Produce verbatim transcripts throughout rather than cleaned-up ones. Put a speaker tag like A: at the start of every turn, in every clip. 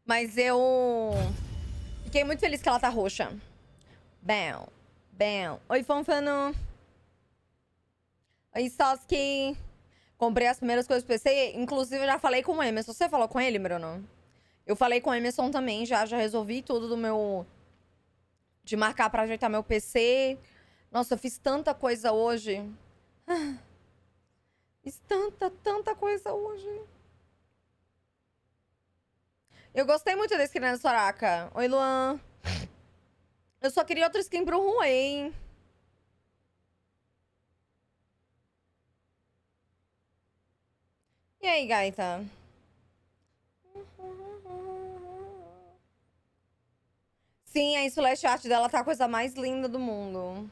A: Mas eu... fiquei muito feliz que ela tá roxa. Bem, bem. Oi, Fanfano. Oi, Sasuke. Comprei as primeiras coisas pro P C. Inclusive, eu já falei com o Emerson. Você falou com ele, Bruno? Eu falei com o Emerson também. Já, já resolvi tudo do meu... de marcar pra ajeitar meu P C. Nossa, eu fiz tanta coisa hoje. Fiz tanta, tanta coisa hoje. Eu gostei muito da skin da Soraka. Oi, Luan. Eu só queria outra skin pro Huawei. E aí, gaita? Sim, a splash art dela tá a coisa mais linda do mundo.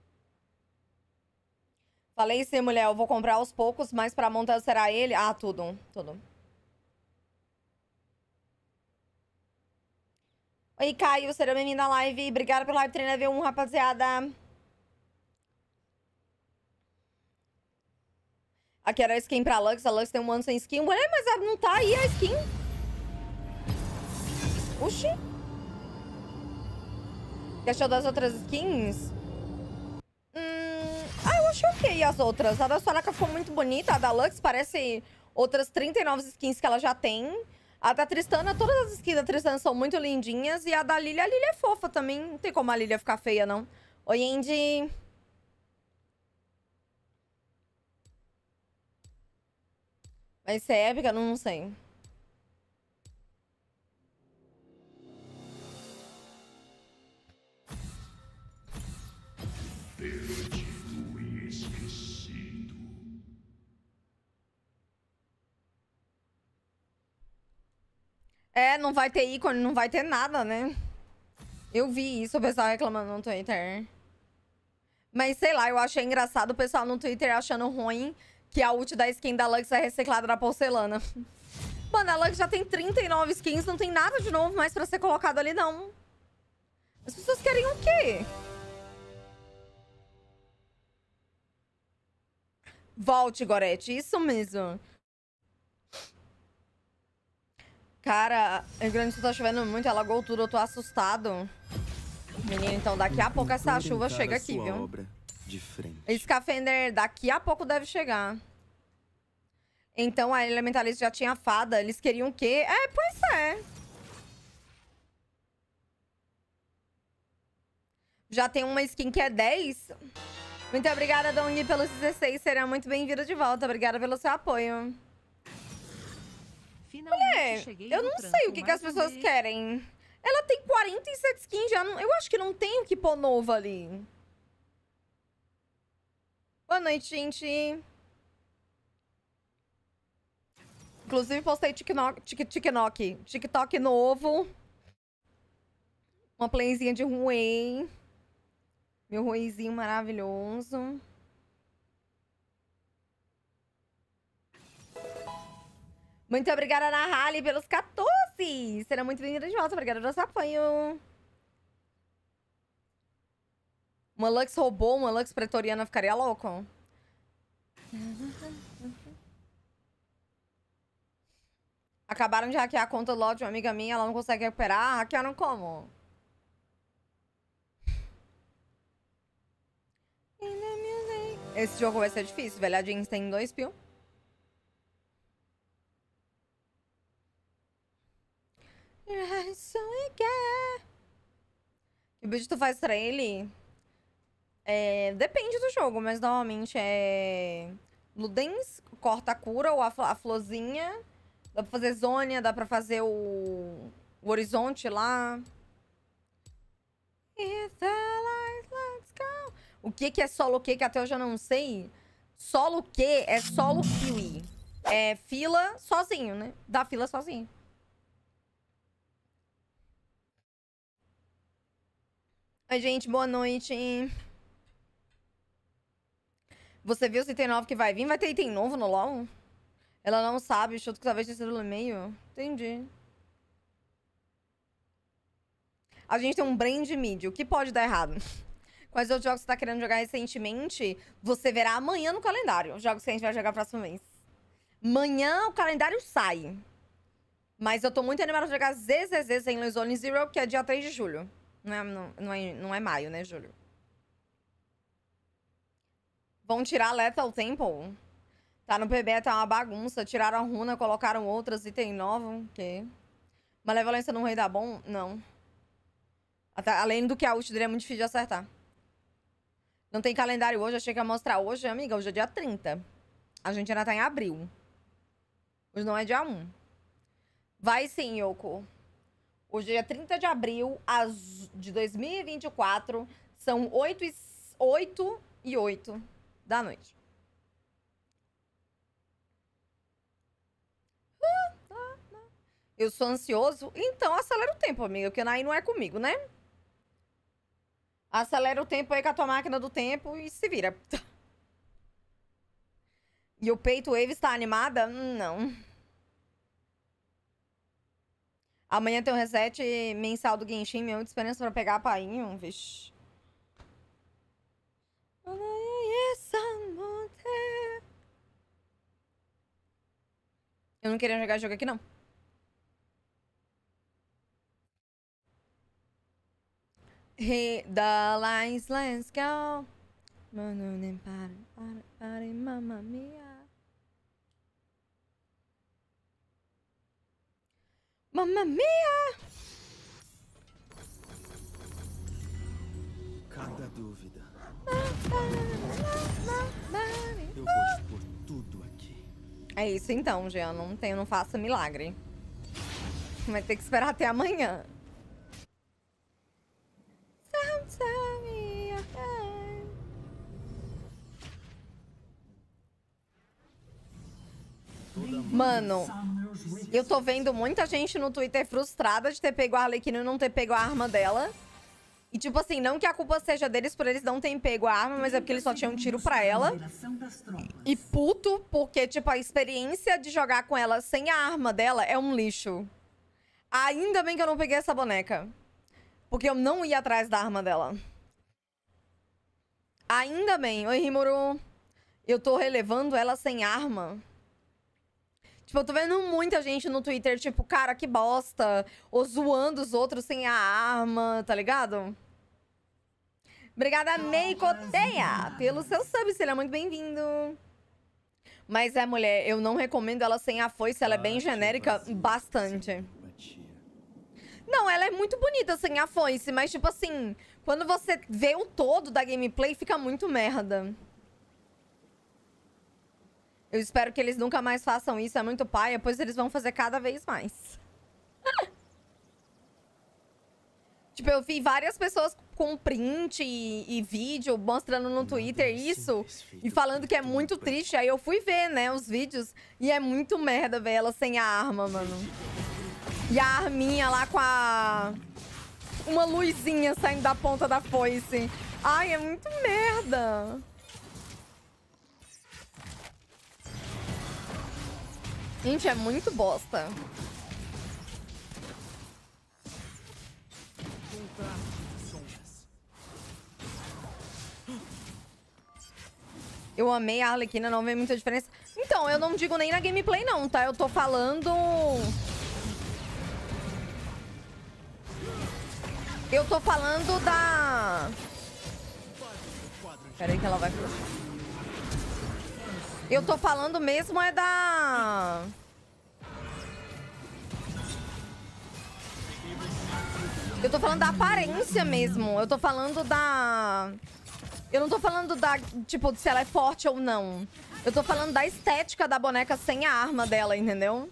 A: Falei sim, mulher, eu vou comprar aos poucos, mas pra montar será ele? Ah, tudo, tudo. Oi, Caio, seja bem-vindo à live. Obrigada pela live treina V um, rapaziada. Aqui era a skin pra Lux, a Lux tem um ano sem skin. Mulher, mas não tá aí a skin? Oxi. Que achou das outras skins? Hum... Ah, eu achei ok as outras. A da Soraka ficou muito bonita. A da Lux parece outras trinta e nove skins que ela já tem. A da Tristana, todas as skins da Tristana são muito lindinhas. E a da Lilia, a Lilia é fofa também. Não tem como a Lilia ficar feia, não. Oi, Andy. Vai ser épica? Não sei.
B: Perdido e esquecido.
A: É, não vai ter ícone, não vai ter nada, né? Eu vi isso, o pessoal reclamando no Twitter. Mas sei lá, eu achei engraçado o pessoal no Twitter achando ruim que a ult da skin da Lux é reciclada da porcelana. Mano, a Lux já tem trinta e nove skins, não tem nada de novo mais pra ser colocado ali, não. As pessoas querem o quê? Volte, Gorete, isso mesmo. Cara, Rio Grande do Sul tá chovendo muito, alagou tudo, eu tô assustado. Menino, então daqui a pouco essa chuva chega aqui, viu?
C: Obra de frente.
A: Scafender, daqui a pouco deve chegar. Então a Elementalist já tinha fada, eles queriam o quê? É, pois é. Já tem uma skin que é dez. Muito obrigada, Dong, pelos dezesseis. Será muito bem-vindo de volta. Obrigada pelo seu apoio. Mulher, eu não sei o que, que as pessoas querem. Ela tem quarenta e sete skins já. Não, eu acho que não tem o que pôr novo ali. Boa noite, gente. Inclusive, postei TikTok, TikTok, TikTok novo. Uma playzinha de Huawei. Meu Huaweizinho maravilhoso. Muito obrigada, Nahali, pelos quatorze. Será muito bem-vinda de volta. Obrigada pelo seu apoio. Uma Lux robô, uma Lux pretoriana ficaria louco. Acabaram de hackear a conta do LOL de uma amiga minha, ela não consegue recuperar. Hackearam como? Esse jogo vai ser difícil. Velhadinhos tem dois pio. Que build tu faz pra ele? É, depende do jogo, mas normalmente é... Ludens, corta a cura ou a, a florzinha. Dá pra fazer Zônia, dá pra fazer o, o horizonte lá. Let's go. O que que é solo Q, que até eu já não sei. Solo Q é solo Kiwi. É fila sozinho, né? Dá fila sozinho. Oi, gente, boa noite. Você viu se tem novo que vai vir? Vai ter item novo no LoL? Ela não sabe, chuto que talvez tenha sido no e-mail. Entendi. A gente tem um brand mid. O que pode dar errado? Quais outros jogos você tá querendo jogar recentemente? Você verá amanhã no calendário. Os jogos que a gente vai jogar próximo mês. Amanhã o calendário sai. Mas eu tô muito animada pra jogar Z Z Z sem Zone Zero, que é dia três de julho. Não é, não, não, é, não é maio, né, julho? Vão tirar Lethal Temple? Tá no P B, tá uma bagunça. Tiraram a runa, colocaram outras, item novo. Ok. Malevolência no Rei da Bom? Não. Até, além do que a ult dele é muito difícil de acertar. Não tem calendário hoje, achei que ia mostrar hoje, amiga. Hoje é dia trinta. A gente ainda tá em abril. Hoje não é dia um. Vai sim, Yoko. Hoje é dia trinta de abril as... de dois mil e vinte e quatro. São oito e oito da noite. Eu sou ansioso? Então acelera o tempo, amiga, porque aí não é comigo, né? Acelera o tempo aí com a tua máquina do tempo e se vira. E o Peito Wave está animada? Não. Amanhã tem um reset mensal do Genshin, minha única esperança pra pegar a painho, vixe. Eu não queria jogar jogo aqui, não. Hit the lines, let's go. Mano, nem para, para, para, mamma mia. Mamma mia!
C: Cada dúvida. Eu vou expor tudo aqui.
A: É isso então, Jean. Não tenho, não faça milagre. Vai ter que esperar até amanhã. Mano, eu tô vendo muita gente no Twitter frustrada de ter pego a Arlequina e não ter pego a arma dela. E tipo assim, não que a culpa seja deles por eles não terem pego a arma, mas é porque eles só tinham um tiro pra ela. E puto, porque tipo, a experiência de jogar com ela sem a arma dela é um lixo. Ainda bem que eu não peguei essa boneca. Porque eu não ia atrás da arma dela. Ainda bem. Oi, Rimuru. Eu tô relevando ela sem arma. Tipo, eu tô vendo muita gente no Twitter, tipo, cara, que bosta. Ou zoando os outros sem a arma, tá ligado? Obrigada, Meicoteia, pelo seu sub. Seja muito bem-vindo. Mas é, mulher, eu não recomendo ela sem a foice. Ela é bem genérica, bastante. Não, ela é muito bonita sem a foice, mas tipo assim, quando você vê o todo da gameplay, fica muito merda. Eu espero que eles nunca mais façam isso, é muito paia, pois eles vão fazer cada vez mais. Tipo, eu vi várias pessoas com print e, e vídeo mostrando no Twitter isso e falando que é muito triste. Aí eu fui ver, né, os vídeos e é muito merda ver ela sem a arma, mano. E a arminha lá com a... uma luzinha saindo da ponta da foice. Ai, é muito merda. Gente, é muito bosta. Eu amei a Arlequina, não vê muita diferença. Então, eu não digo nem na gameplay não, tá? Eu tô falando... Eu tô falando da... Pera aí que ela vai... Eu tô falando mesmo é da... Eu tô falando da aparência mesmo. Eu tô falando da... Eu não tô falando da, tipo, se ela é forte ou não. Eu tô falando da estética da boneca sem a arma dela, entendeu?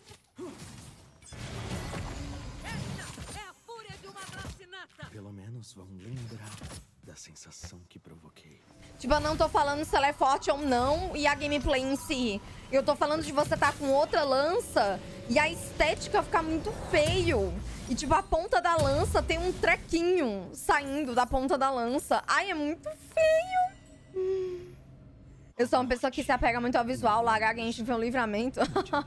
C: Pelo menos vão lembrar da sensação que provoquei.
A: Tipo, eu não tô falando se ela é forte ou não e a gameplay em si. Eu tô falando de você tá com outra lança e a estética fica muito feio. E, tipo, a ponta da lança tem um trequinho saindo da ponta da lança. Ai, é muito feio. Eu sou uma pessoa que se apega muito ao visual. Largar Genshin foi um livramento.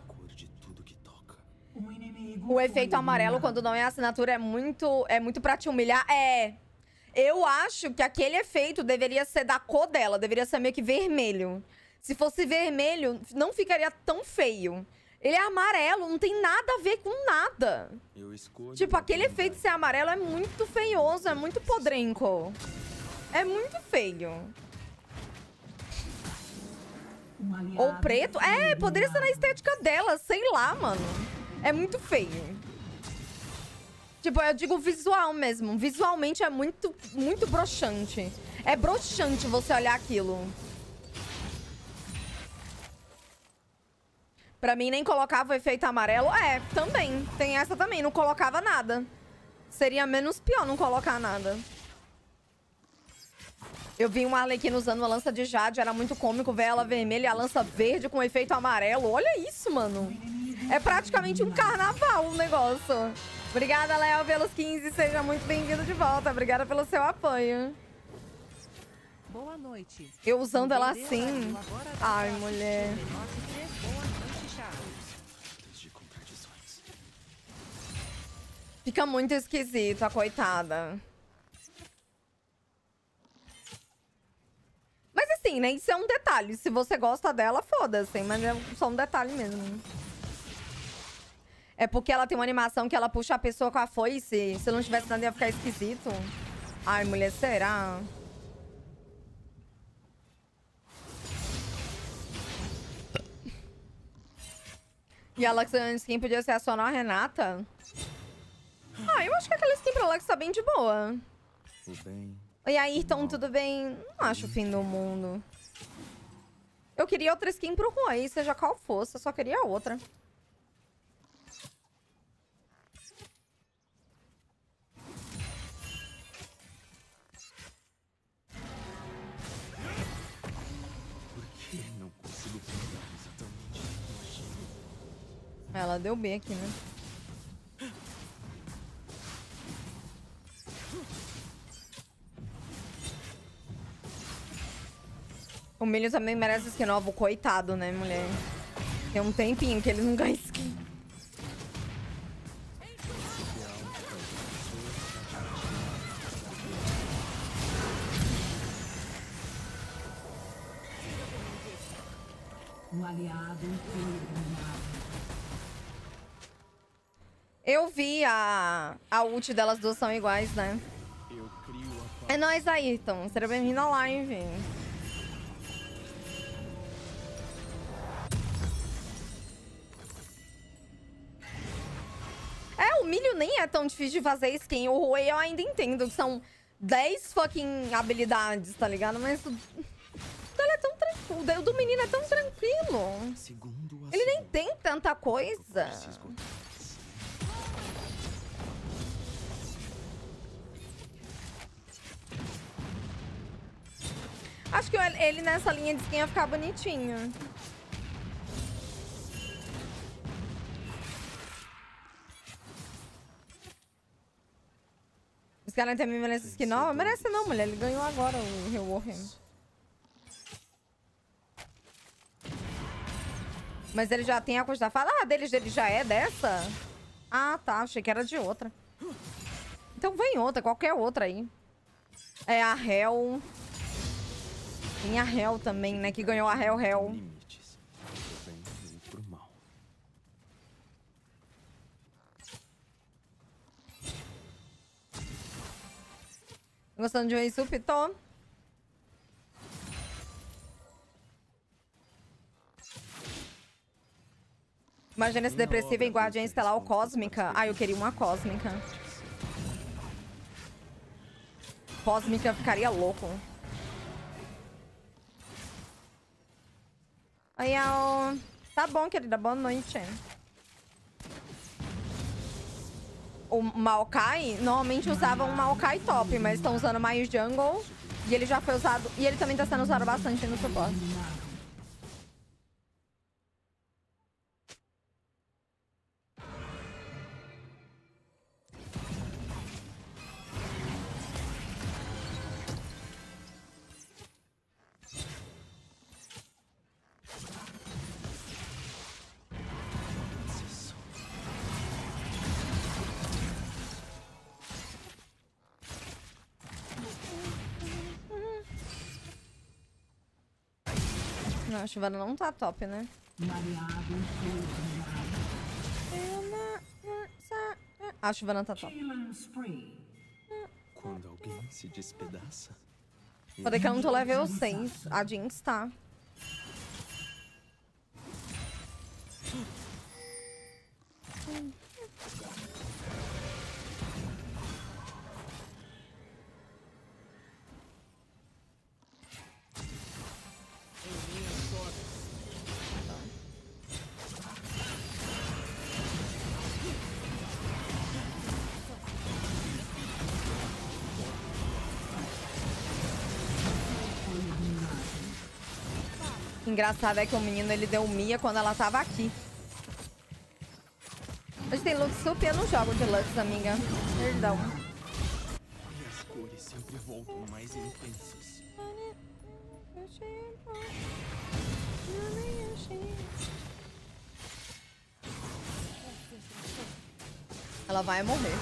A: O efeito amarelo, quando não é assinatura, é muito, é muito pra te humilhar. É... Eu acho que aquele efeito deveria ser da cor dela. Deveria ser meio que vermelho. Se fosse vermelho, não ficaria tão feio. Ele é amarelo, não tem nada a ver com nada.
C: Eu escolho
A: Tipo,
C: a
A: aquele efeito de
C: bondade.
A: ser amarelo é muito feioso, é muito podrenco. É muito feio.
D: Um aliado
A: Ou preto.
D: foi
A: É, poderia ser na
D: eliminado.
A: estética dela, sei lá, mano. É muito feio. Tipo, eu digo visual mesmo. Visualmente é muito, muito broxante. É broxante você olhar aquilo. Pra mim, nem colocava o efeito amarelo. É, também. Tem essa também. Não colocava nada. Seria menos pior não colocar nada. Eu vi uma Arlequina usando a lança de Jade. Era muito cômico ver ela vermelha e a lança verde com efeito amarelo. Olha isso, mano. É praticamente um carnaval o negócio. Obrigada, Léo, pelos quinze. Seja muito bem-vindo de volta. Obrigada pelo seu apoio.
E: Boa noite.
A: Eu usando ela
E: Entendeu,
A: assim.
E: Brasil? Agora
A: Ai,
E: tá
A: mulher.
E: menor que três. Boa noite, Charles.
C: De contradições.
A: Fica muito esquisito, a coitada. Mas assim, né? Isso é um detalhe. Se você gosta dela, foda-se. Mas é só um detalhe mesmo. É porque ela tem uma animação que ela puxa a pessoa com a foice. Se não tivesse nada, ia ficar esquisito. Ai, mulher, será? E a Lux skin podia ser a Sonora Renata? Ah, eu acho que aquela skin pra Lux tá bem de boa.
C: O bem.
A: E aí, Ayrton, tudo bem? Não acho o fim do mundo. Eu queria outra skin pro Rui, seja qual fosse. Eu só queria outra.
C: Por que não consigo pensar exatamente o que imagino?
A: Ela deu B aqui, né? O Milho também merece skin novo, coitado, né, mulher? Tem um tempinho que ele não ganha skin.
D: Um aliado foi eliminado.
A: Eu vi a, a ult delas duas são iguais, né?
C: Eu crio a
A: É nóis, Ayrton. Seja bem-vindo à live. É, o Milho nem é tão difícil de fazer skin. O Rui eu ainda entendo que são dez fucking habilidades, tá ligado? Mas o dela é tão tranquilo. O do menino é tão tranquilo.
C: segundo a
A: Ele nem
C: segundo.
A: tem tanta coisa.
C: Preciso contar mais.
A: Acho que ele nessa linha de skin ia ficar bonitinho. Os caras também merecem skin nova? Merece não, mulher. Ele ganhou agora o Rewarren. Mas ele já tem a coisa da fala. Ah, deles ele já é dessa? Ah, tá. Achei que era de outra. Então vem outra, qualquer outra aí. É a Hell. Tem a Hell também, né? Que ganhou a Hell Hell.
C: Limites. Pro bem e pro mal.
A: Gostando de um Isup? Tô. Imagina esse depressivo em Guardiã Estelar ou Cósmica. Ah, eu queria uma Cósmica. Cósmica ficaria louco. Aí, ó. Tá bom, querida. Boa noite. O Maokai, normalmente usava um Maokai top, mas estão usando mais Jungle. E ele já foi usado... E ele também tá sendo usado bastante no suporte. Não, a chuva não tá top, né?
D: Um aliado foi eliminado.
A: A Shyvana tá top.
D: Killing spree.
C: Quando alguém se despedaça,
A: Pode que eu não tô level seis. A Jinx tá. Engraçado é que o menino ele deu Mia quando ela tava aqui. A gente tem Lux Super, eu não jogo de Lux, amiga. Perdão.
C: e as cores sempre voltam mais intensas.
A: Ela vai morrer.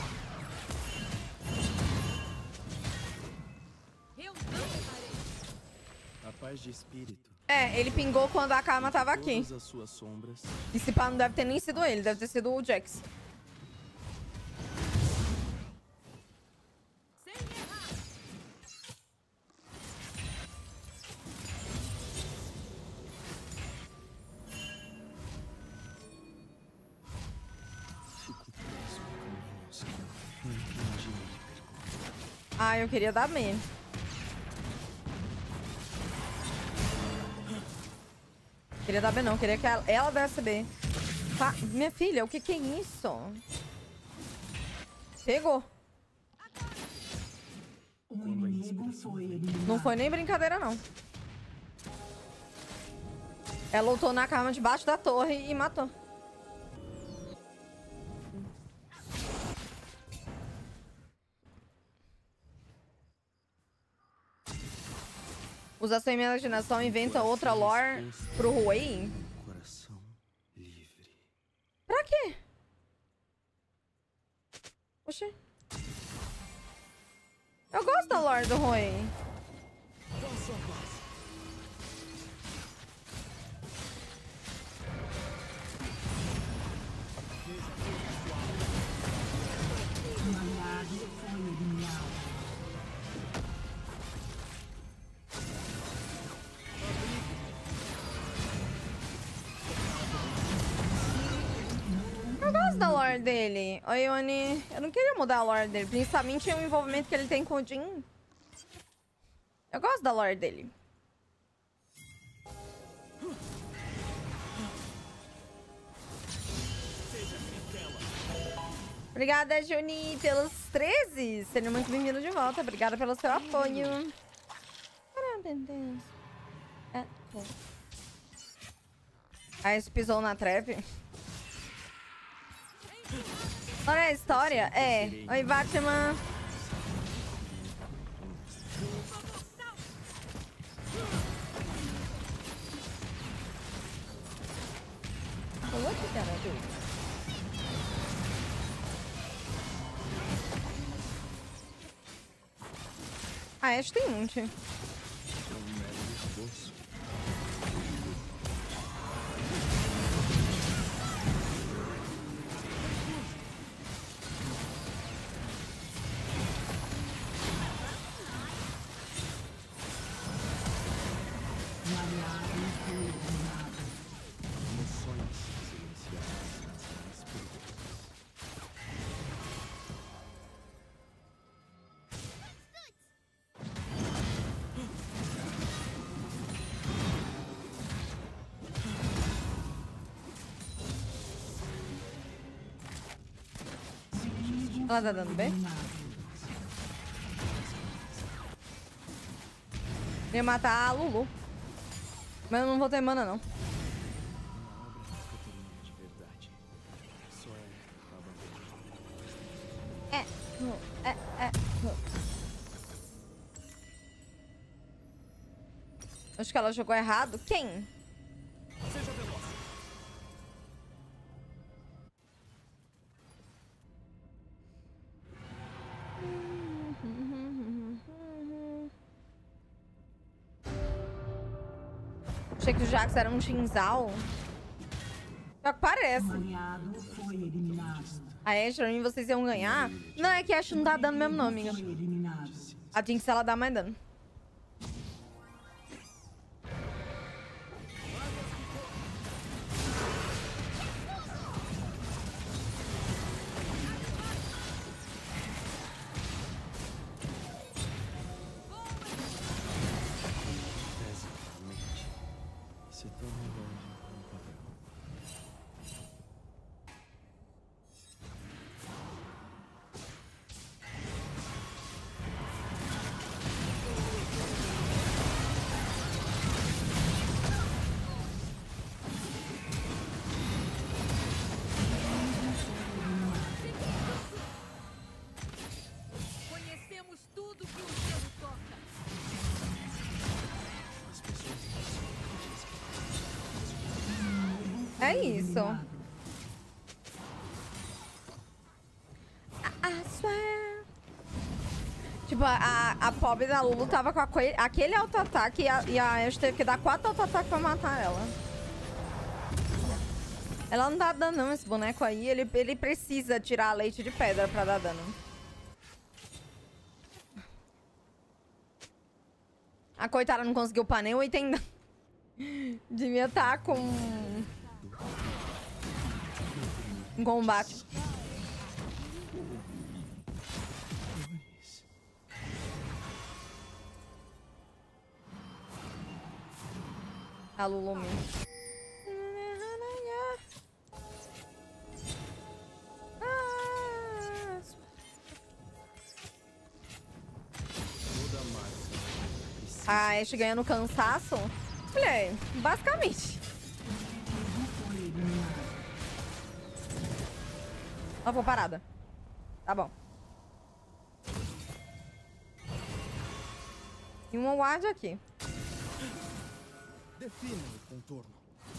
C: A paz de espírito.
A: É, ele pingou quando a Karma tava aqui.
C: Todas as suas sombras.
A: E se pá, não deve ter nem sido ele, deve ter sido o Jax.
C: Fico preso a caminhos que não entendi onde percorrer.
A: Ah, eu queria dar B. Queria dar B não, queria que ela, ela desse B. Tá, minha filha, o que que é isso? Pegou.
D: Um inimigo foi eliminado.
A: Não foi nem brincadeira, não. Ela lutou na Karma debaixo da torre e matou. Usa sua imaginação e inventa outra lore pro Huey.
C: Coração livre.
A: Pra quê? Oxê. Eu gosto da lore do Huey.
D: Um aliado foi eliminado.
A: Eu gosto da lore dele. Oi, Ione. Eu não queria mudar a lore dele. Principalmente o envolvimento que ele tem com o Jhin. Eu gosto da lore dele. Obrigada, Juni, pelos treze. Seja muito bem-vindo de volta. Obrigada pelo seu apoio. Parabéns. É, bom. Aí você pisou na trap. Olha a história. É. Oi, Batman. What you gonna do? Ah, acho que tem um monte.
C: É um mero esboço.
D: Um aliado foi eliminado.
C: Emoções silenciadas nas mais perigosas.
A: Ela tá dando bem? Ia matar a Lulu. Mas eu não vou ter mana, não.
C: Uma obra nunca termina de verdade. Só é abandonada.
A: É, é, é. Acho que ela jogou errado. Quem?
C: Seja veloz.
A: Achei que o Jax era um Jinzao. Só que parece.
D: Um aliado foi eliminado.
A: A Ashe, pra mim, vocês iam ganhar. Não, é que a Ashe não dá dano mesmo, não, amiga.
D: Foi eliminado.
A: A Jinx, ela dá mais dano.
C: Basicamente, se torna longe como padrão.
E: Conhecemos tudo que o gelo toca.
C: As pessoas não são
A: É isso. I swear. Tipo, a, a pobre da Lulu tava com aque- aquele auto-ataque e a, e a Ashe teve que dar quatro auto-ataques pra matar ela. Ela não dá dano não, esse boneco aí. Ele, ele precisa tirar leite de pedra pra dar dano. A coitada não conseguiu upar nem o item. Devia estar com... em combate. A Lulumi. A Ashe ganhando cansaço? Olha, basicamente. Ela foi parada. Tá bom. E uma ward aqui.
C: Defina o contorno.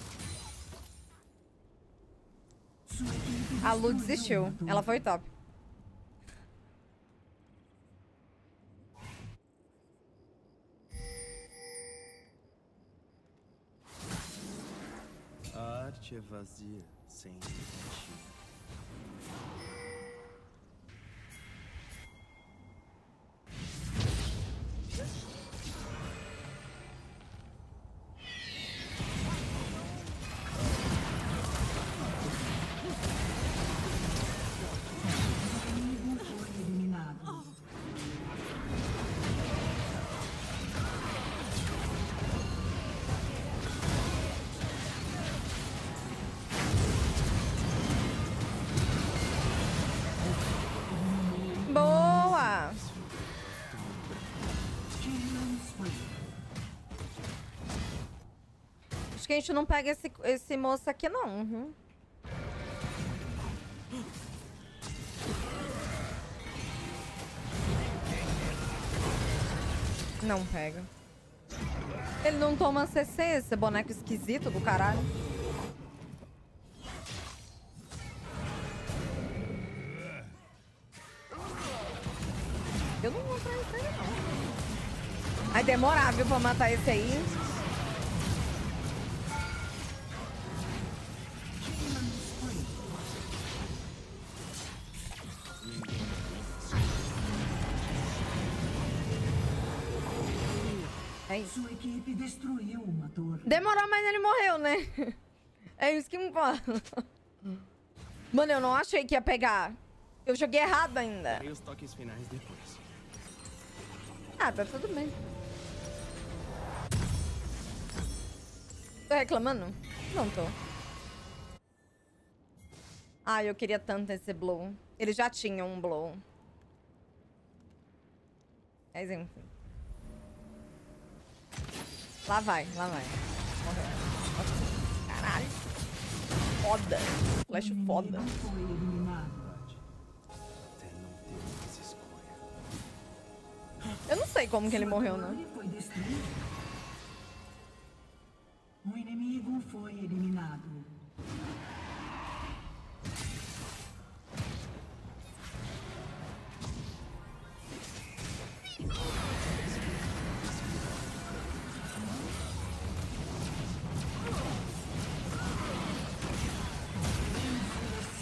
A: A Lu desistiu. Ela foi top.
C: A arte é vazia, sem tentativa.
D: Inimigo foi eliminado.
A: Boa!
D: Killing spree.
A: Acho que a gente não pega esse, esse moço aqui, não. Uhum. Não pega. Ele não toma C C, esse boneco esquisito do caralho. Eu não vou pra esse aí, não. Vai demorar, viu, pra matar esse aí.
D: Killing spree.
A: É isso.
D: Sua equipe destruiu uma torre.
A: Demorou, mas ele morreu, né? É isso que importa. Mano, eu não achei que ia pegar. Eu joguei errado ainda.
C: E os toques finais depois.
A: Ah, tá tudo bem. Tô reclamando? Não tô. Ah, eu queria tanto esse blow. Ele já tinha um blow. Mas enfim. Lá vai, lá vai. Morreu. Caralho. Foda. Flash foda.
D: Inimigo foi eliminado.
C: Até não ter mais escolha.
A: Eu não sei como que ele
D: Sua
A: morreu, né?
D: torre foi destruída. Um inimigo foi eliminado.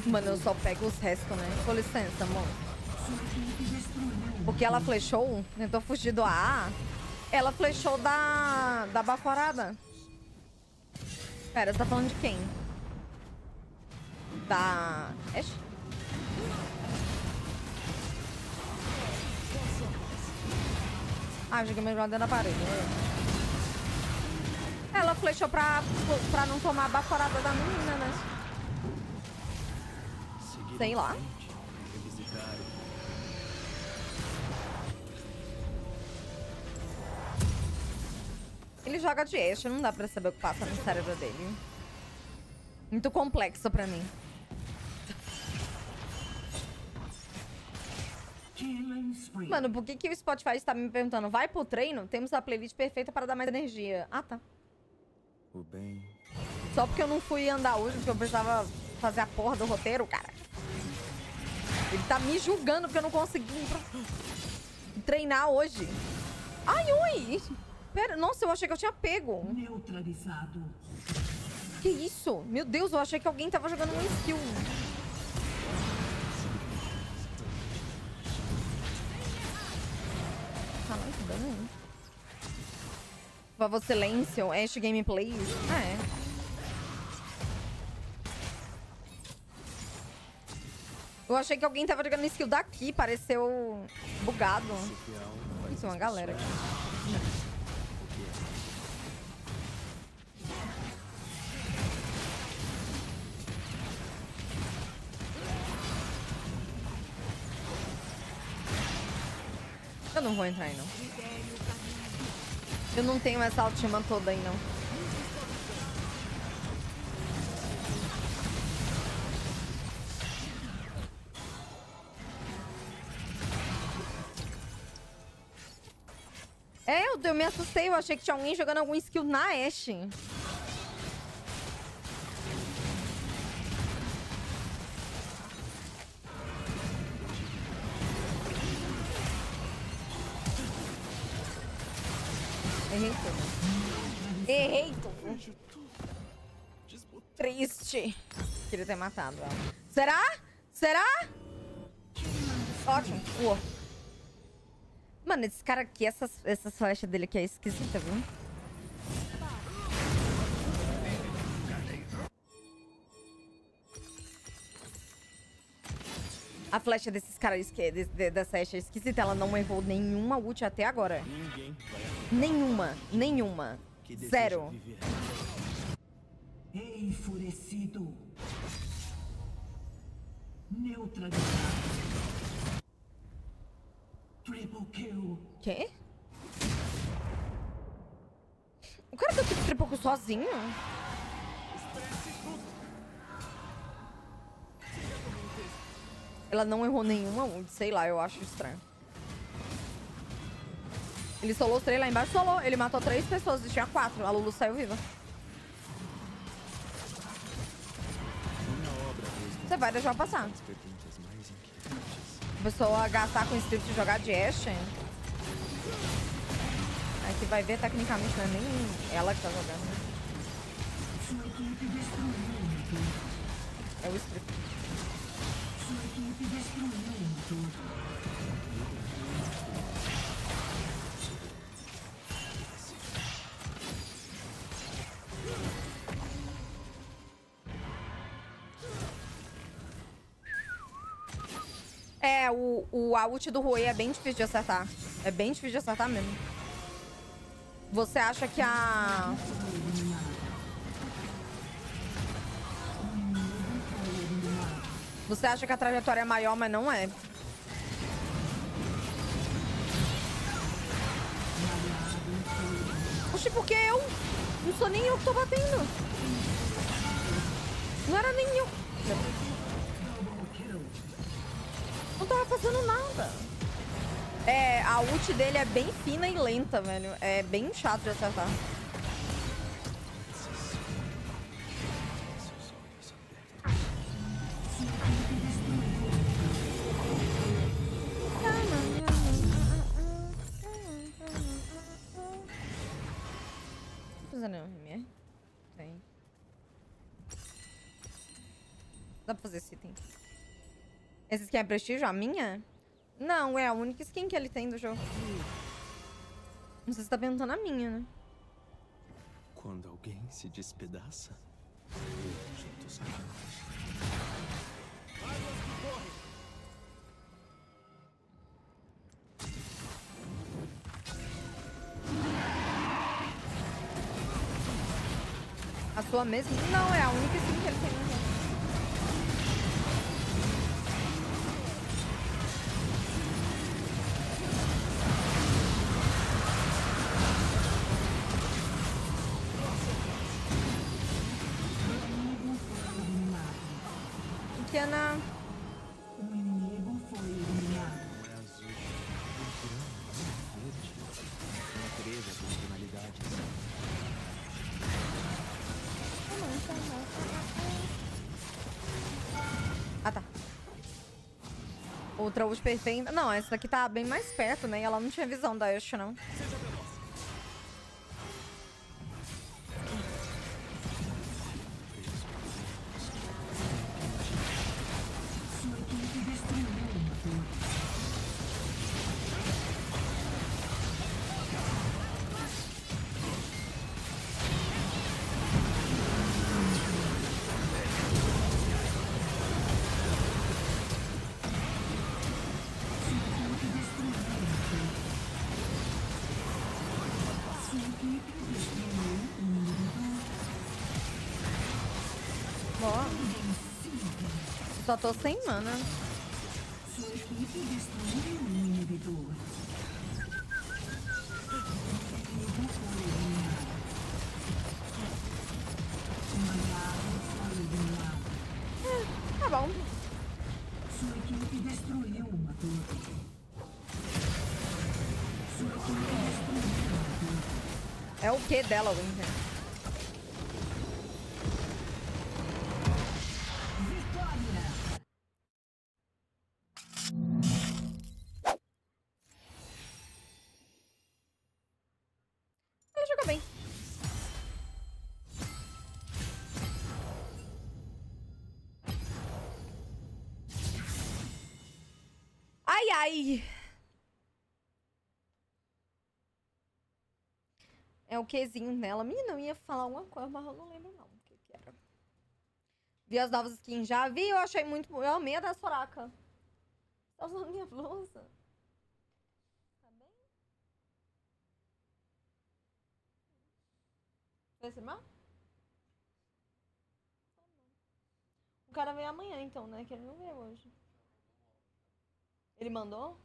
A: Mano, eu só pego os restos, né? Com licença, amor. Porque ela flechou, tentou fugir do A A. Ela flechou da... da baforada. Pera, você tá falando de quem? Da... Ashe? Ah, joguei meu jogo dentro da parede. Ela flechou pra, pra não tomar a baforada da menina, né? Sei lá. Ele joga de eixo, não dá pra saber o que passa no cérebro dele. Muito complexo pra mim. Mano, por que, que o Spotify está me perguntando? Vai pro treino? Temos a playlist perfeita para dar mais energia. Ah, tá.
C: O bem.
A: Só porque eu não fui andar hoje, porque eu precisava fazer a porra do roteiro, cara. Ele tá me julgando porque eu não consegui treinar hoje. Ai, ui! Pera, nossa, eu achei que eu tinha pego.
D: Neutralizado.
A: Que isso? Meu Deus, eu achei que alguém tava jogando um skill. Caralho, que dano, hein? Por favor, silêncio. Ashe gameplays. Ah, é. Eu achei que alguém tava jogando skill daqui. Pareceu bugado. Isso, uma galera aqui. Eu não vou entrar aí, não. Eu não tenho essa autoestima toda aí, não. É, eu, eu me assustei. Eu achei que tinha alguém jogando algum skill na Ashe. Errei tudo. Errei tudo. Triste. Queria ter matado ela. Será? Será? Ótimo. Uou. Mano, esse cara aqui, essas, essas flechas dele aqui é esquisita, viu? A flecha desses caras que de, de, dessa Ashe é esquisita. Ela não errou nenhuma ult até agora.
C: Ninguém vai
A: Nenhuma. Nenhuma.
C: que deseja
A: Zero.
C: viver.
D: Enfurecido. Neutralizado. Triple kill.
A: Quê? O cara deu triple kill sozinho? Ela não errou nenhuma ult, sei lá, eu acho estranho. Ele solou os três lá embaixo, solou. Ele matou três pessoas e tinha quatro. A Lulu saiu viva. Você vai deixar eu passar. A pessoa gastar com script e jogar de Ashe. Aí você vai ver, tecnicamente, não é nem ela que tá jogando.
D: Sua equipe destruiu o motor.
A: É o script.
D: Sua equipe destruiu o motor.
A: É, o, o a ult do Rui é bem difícil de acertar. É bem difícil de acertar mesmo. Você acha que a... Você acha que a trajetória é maior, mas não é. Oxi, porque eu? Não sou nem eu que tô batendo. Não era nem eu. Não tava fazendo nada. É, a ult dele é bem fina e lenta, velho. É bem chato de acertar. Não precisa não, Remy. Tem. Dá pra fazer esse item. Essa skin é prestígio? A minha? Não, é a única skin que ele tem do jogo. Não sei se tá perguntando a minha, né?
C: Quando alguém se despedaça, juntos
A: A sua mesmo? Não, é a única skin que ele tem no jogo. Pequena.
D: Um inimigo foi eliminado.
C: não é azul, purpurão, verde, natureza com tonalidades.
A: Ah, tá. Outra ult perfeita. Não, essa daqui tá bem mais perto, né? E ela não tinha visão da Ashe, não.
D: Sua equipe destruiu uma torre. Sua equipe destruiu um inimigo.
A: Ó, só tô sem mana.
D: Sua equipe destruiu um inibidor. Inimigo foi eliminado. Um aliado foi eliminado.
A: Tá bom.
D: Sua equipe destruiu uma torre. Sua equipe destruiu uma torre.
A: É o que dela, Winter?
D: Vitória!
A: Ele jogou bem. Ai, ai. É o quezinho nela. Menina, eu ia falar uma coisa, mas eu não lembro não o que que era. Vi as novas skins já? Vi, eu achei muito... Eu amei a da Soraka. Tá usando minha blusa? Tá bem? Vai ser mal? Tá bom. O cara veio amanhã então, né? Que ele não veio hoje. Ele mandou?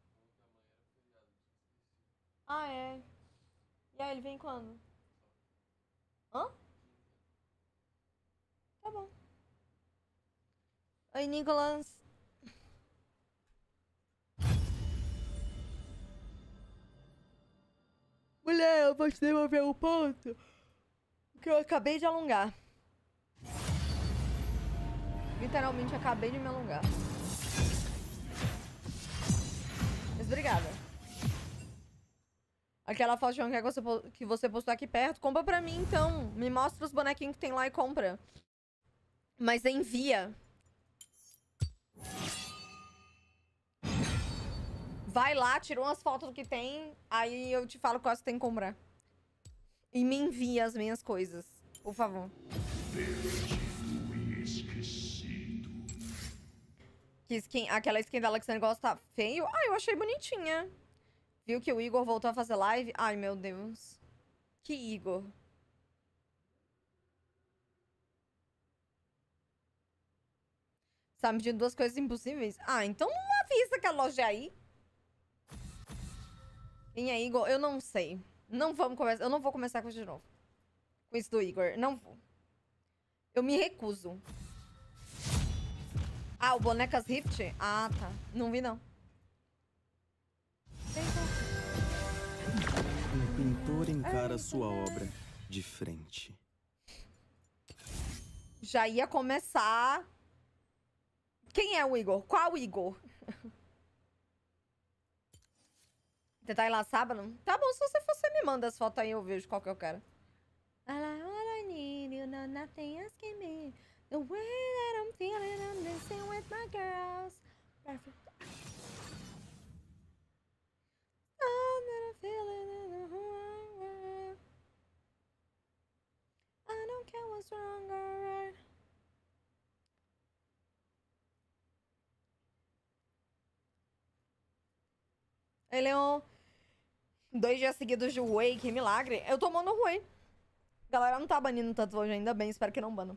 A: Ah, é. E aí, ele vem quando? Hã? Tá bom. Oi, Nicolas. Mulher, eu vou te devolver o ponto. Que eu acabei de alongar. Literalmente, acabei de me alongar. Mas obrigada. Aquela foto de que você, que você postou aqui perto, compra pra mim, então. Me mostra os bonequinhos que tem lá e compra. Mas envia. Vai lá, tira umas fotos do que tem, aí eu te falo quais você tem que comprar. E me envia as minhas coisas, por favor.
B: Perdido e esquecido.
A: Que skin, aquela skin da Alexandre gosta feio? Ah, eu achei bonitinha. Viu que o Igor voltou a fazer live? Ai, meu Deus. Que Igor? Tá me pedindo duas coisas impossíveis? Ah, então não avisa que a loja é aí. Quem é Igor? Eu não sei. Não vamos conversar. Eu não vou começar com isso de novo. Com isso do Igor. Não vou. Eu me recuso. Ah, o Bonecas Rift? Ah, tá. Não vi, não.
C: Um pintor encara sua obra de frente.
A: Já ia começar. Quem é o Igor? Qual Igor? Tentar ir lá sábado? Tá bom, se você for, você me manda as fotos aí, eu vejo qual que eu quero. All I need, you know nothing else can be the way that I'm feeling with my girls. Perfect. I'm not feeling it. I don't care what's wrong or right. Ei, Leon. Dois dias seguidos de whey, que milagre. Eu tomando whey. Galera não tá banindo tanto hoje, ainda bem. Espero que não banam.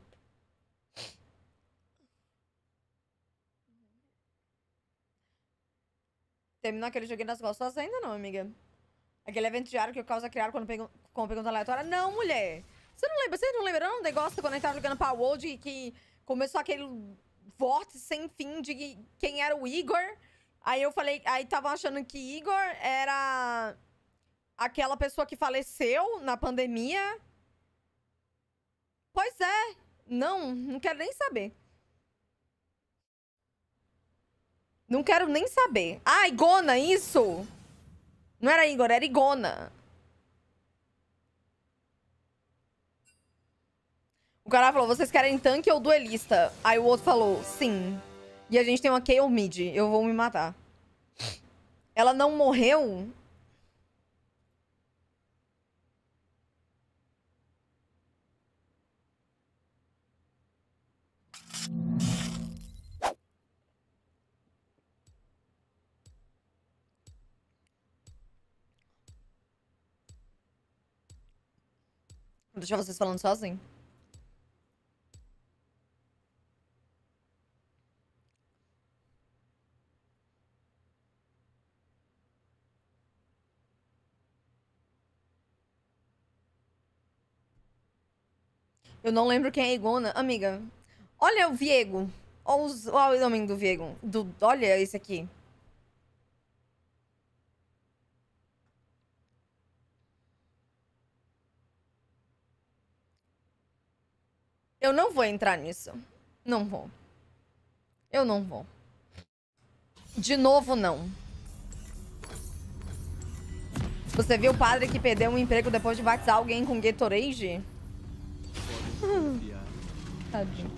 A: Terminou aquele joguinho das costas ainda não, amiga. Aquele evento diário que o causa criaram quando pegam com pergunta aleatória. Não, mulher. Você não lembra? Vocês não lembram um negócio quando a gente tava jogando pra World e que começou aquele vórtice sem fim de quem era o Igor? Aí eu falei... Aí estavam achando que Igor era aquela pessoa que faleceu na pandemia. Pois é. Não, não quero nem saber. Não quero nem saber. Ah, Igona, isso! Não era Igor, era Igona. O cara falou, vocês querem tanque ou duelista? Aí o outro falou, sim. E a gente tem uma Kayle mid, eu vou me matar. Ela não morreu? Vou deixar vocês falando sozinho. Eu não lembro quem é Igona. Amiga, olha o Viego. Olha, os, olha o nome do Viego. Do, olha esse aqui. Eu não vou entrar nisso. Não vou. Eu não vou. De novo, não. Você viu o padre que perdeu um emprego depois de batizar alguém com Gatorade? Hum. Tadinho.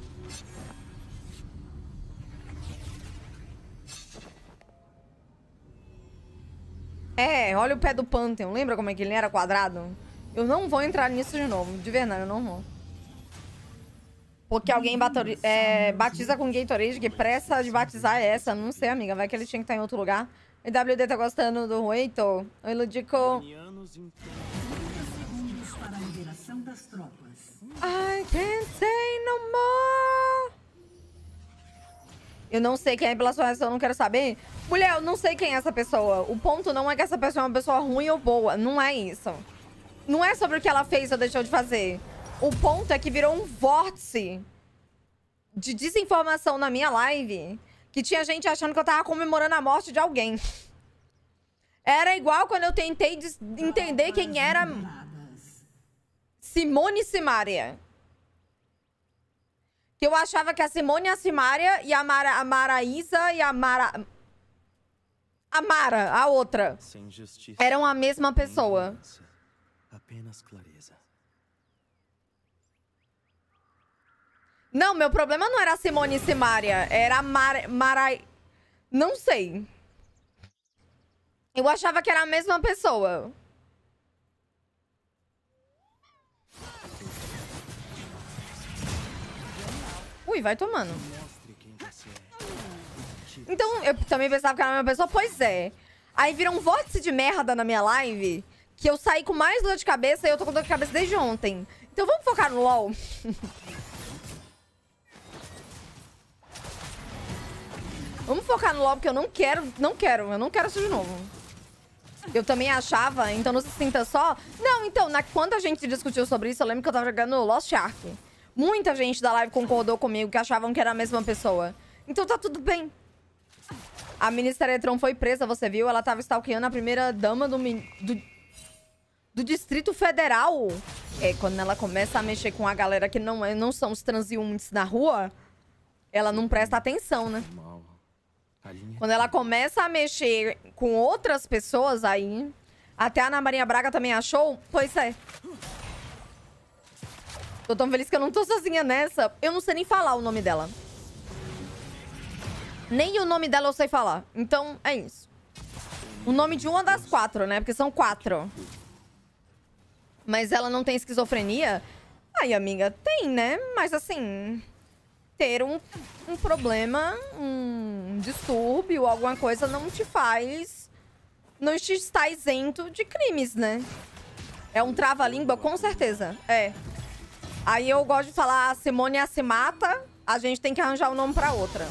A: É, olha o pé do Pantheon. Lembra como é que ele era quadrado? Eu não vou entrar nisso de novo. De verdade, eu não vou. Porque alguém batori, é, batiza com Gatorade, que pressa de batizar é essa? Não sei, amiga. Vai que ele tinha que estar em outro lugar. E W D tá gostando do Rueito? Oi, Ludico.
D: Para a liberação das tropas.
A: I can't say no more. Eu não sei quem é pela sua reação, eu não quero saber. Mulher, eu não sei quem é essa pessoa. O ponto não é que essa pessoa é uma pessoa ruim ou boa. Não é isso. Não é sobre o que ela fez ou deixou de fazer. O ponto é que virou um vórtice de desinformação na minha live. Que tinha gente achando que eu tava comemorando a morte de alguém. Era igual quando eu tentei entender quem era Simone Simaria. Que eu achava que a Simone e a Simaria e a Mara, a Maraísa e a Mara... A Mara, a outra.
C: Sem justiça,
A: eram a mesma pessoa.
C: apenas clareza.
A: Não, meu problema não era a Simone e Simaria. Era a Mara... Mara... Não sei. Eu achava que era a mesma pessoa. Ui, vai tomando. Então, eu também pensava que era a mesma pessoa. Pois é. Aí virou um vórtice de merda na minha live. Que eu saí com mais dor de cabeça e eu tô com dor de cabeça desde ontem. Então vamos focar no LoL. Vamos focar no LoL, porque eu não quero, não quero, eu não quero isso de novo. Eu também achava, então não se sinta só... Não, então, na, quando a gente discutiu sobre isso, eu lembro que eu tava jogando Lost Ark. Muita gente da live concordou comigo que achavam que era a mesma pessoa. Então tá tudo bem. A ministra Eletron foi presa, você viu? Ela tava stalkeando a primeira dama do, do, do Distrito Federal. É, quando ela começa a mexer com a galera que não, é, não são os transeuntes na rua, ela não presta atenção, né? Quando ela começa a mexer com outras pessoas aí... Até a Ana Maria Braga também achou? Pois é. Tô tão feliz que eu não tô sozinha nessa. Eu não sei nem falar o nome dela. Nem o nome dela eu sei falar. Então, é isso. O nome de uma das quatro, né? Porque são quatro. Mas ela não tem esquizofrenia? Ai, amiga, tem, né? Mas assim... Ter um, um problema, um distúrbio, alguma coisa não te faz... Não te está isento de crimes, né? É um trava-língua, com certeza. É. Aí eu gosto de falar, a Simone se mata, a gente tem que arranjar um nome pra outra.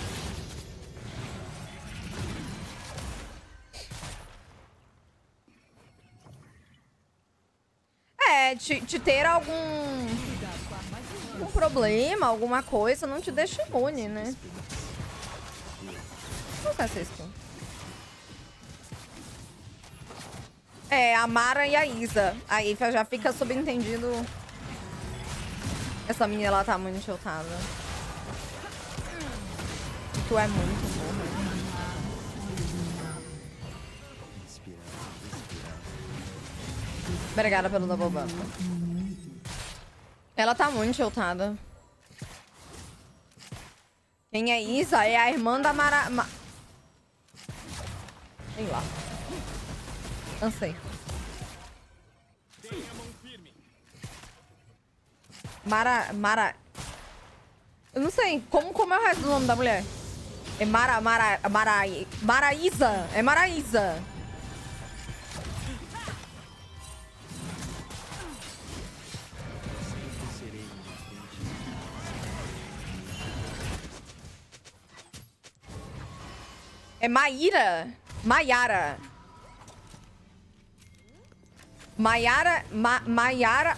A: É, te, te ter algum... algum problema, alguma coisa, não te deixa imune, né? Não sei se é isso. É, a Mara e a Isa. Aí já fica subentendido. Essa menina, ela tá muito chutada. Tu é muito burra. Obrigada pelo double buff. Ela tá muito chutada. Quem é Isa? É a irmã da Mara... Ma... Sei lá. Não sei. Mara... Mara... Eu não sei. Como, como é o resto do nome da mulher? É Mara... Mara... Mara... Maraísa. É Maraísa. É Maíra. Maiara. Maiara... Ma, Maiara...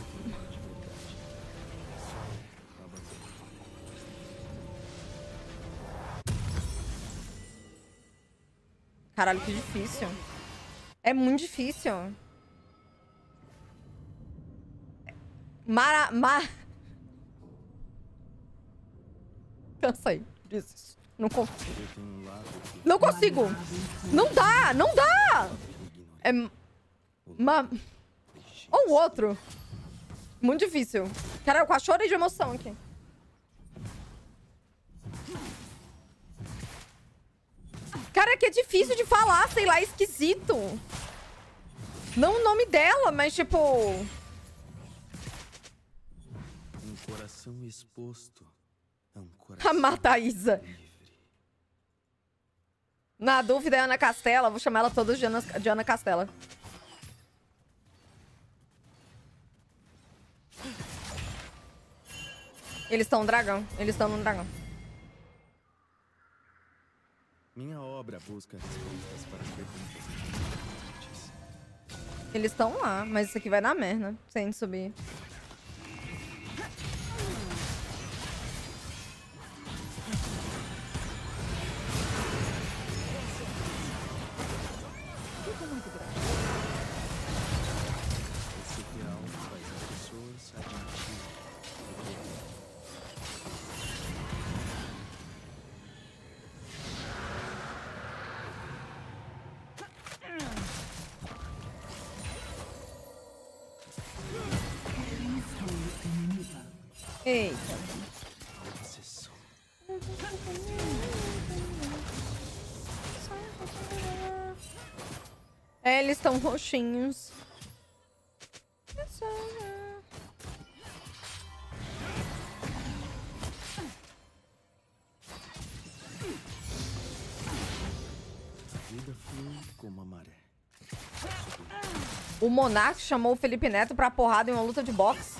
A: Caralho, que difícil. É muito difícil. Mara... Ma... Cansei disso. Não consigo. Não consigo. Não dá, não dá. É... Ma... Ou o outro. Muito difícil. Cara, eu quase chorei de emoção aqui. Cara, que é difícil de falar, sei lá, esquisito. Não o nome dela, mas tipo...
C: Um coração exposto é um coração...
A: A Mataísa. Na dúvida é Ana Castela. Vou chamar ela todas de Ana, de Ana Castela. Eles estão no dragão. Eles estão no dragão.
C: Minha obra busca respostas para perguntas.
A: Eles estão lá, mas isso aqui vai dar merda. Sem subir.
C: Esse real faz as pessoas admitir.
A: Eita.
C: Obsessão.
A: É, eles estão roxinhos.
C: A vida flui como a maré.
A: O Monark chamou o Felipe Neto pra porrada em uma luta de boxe.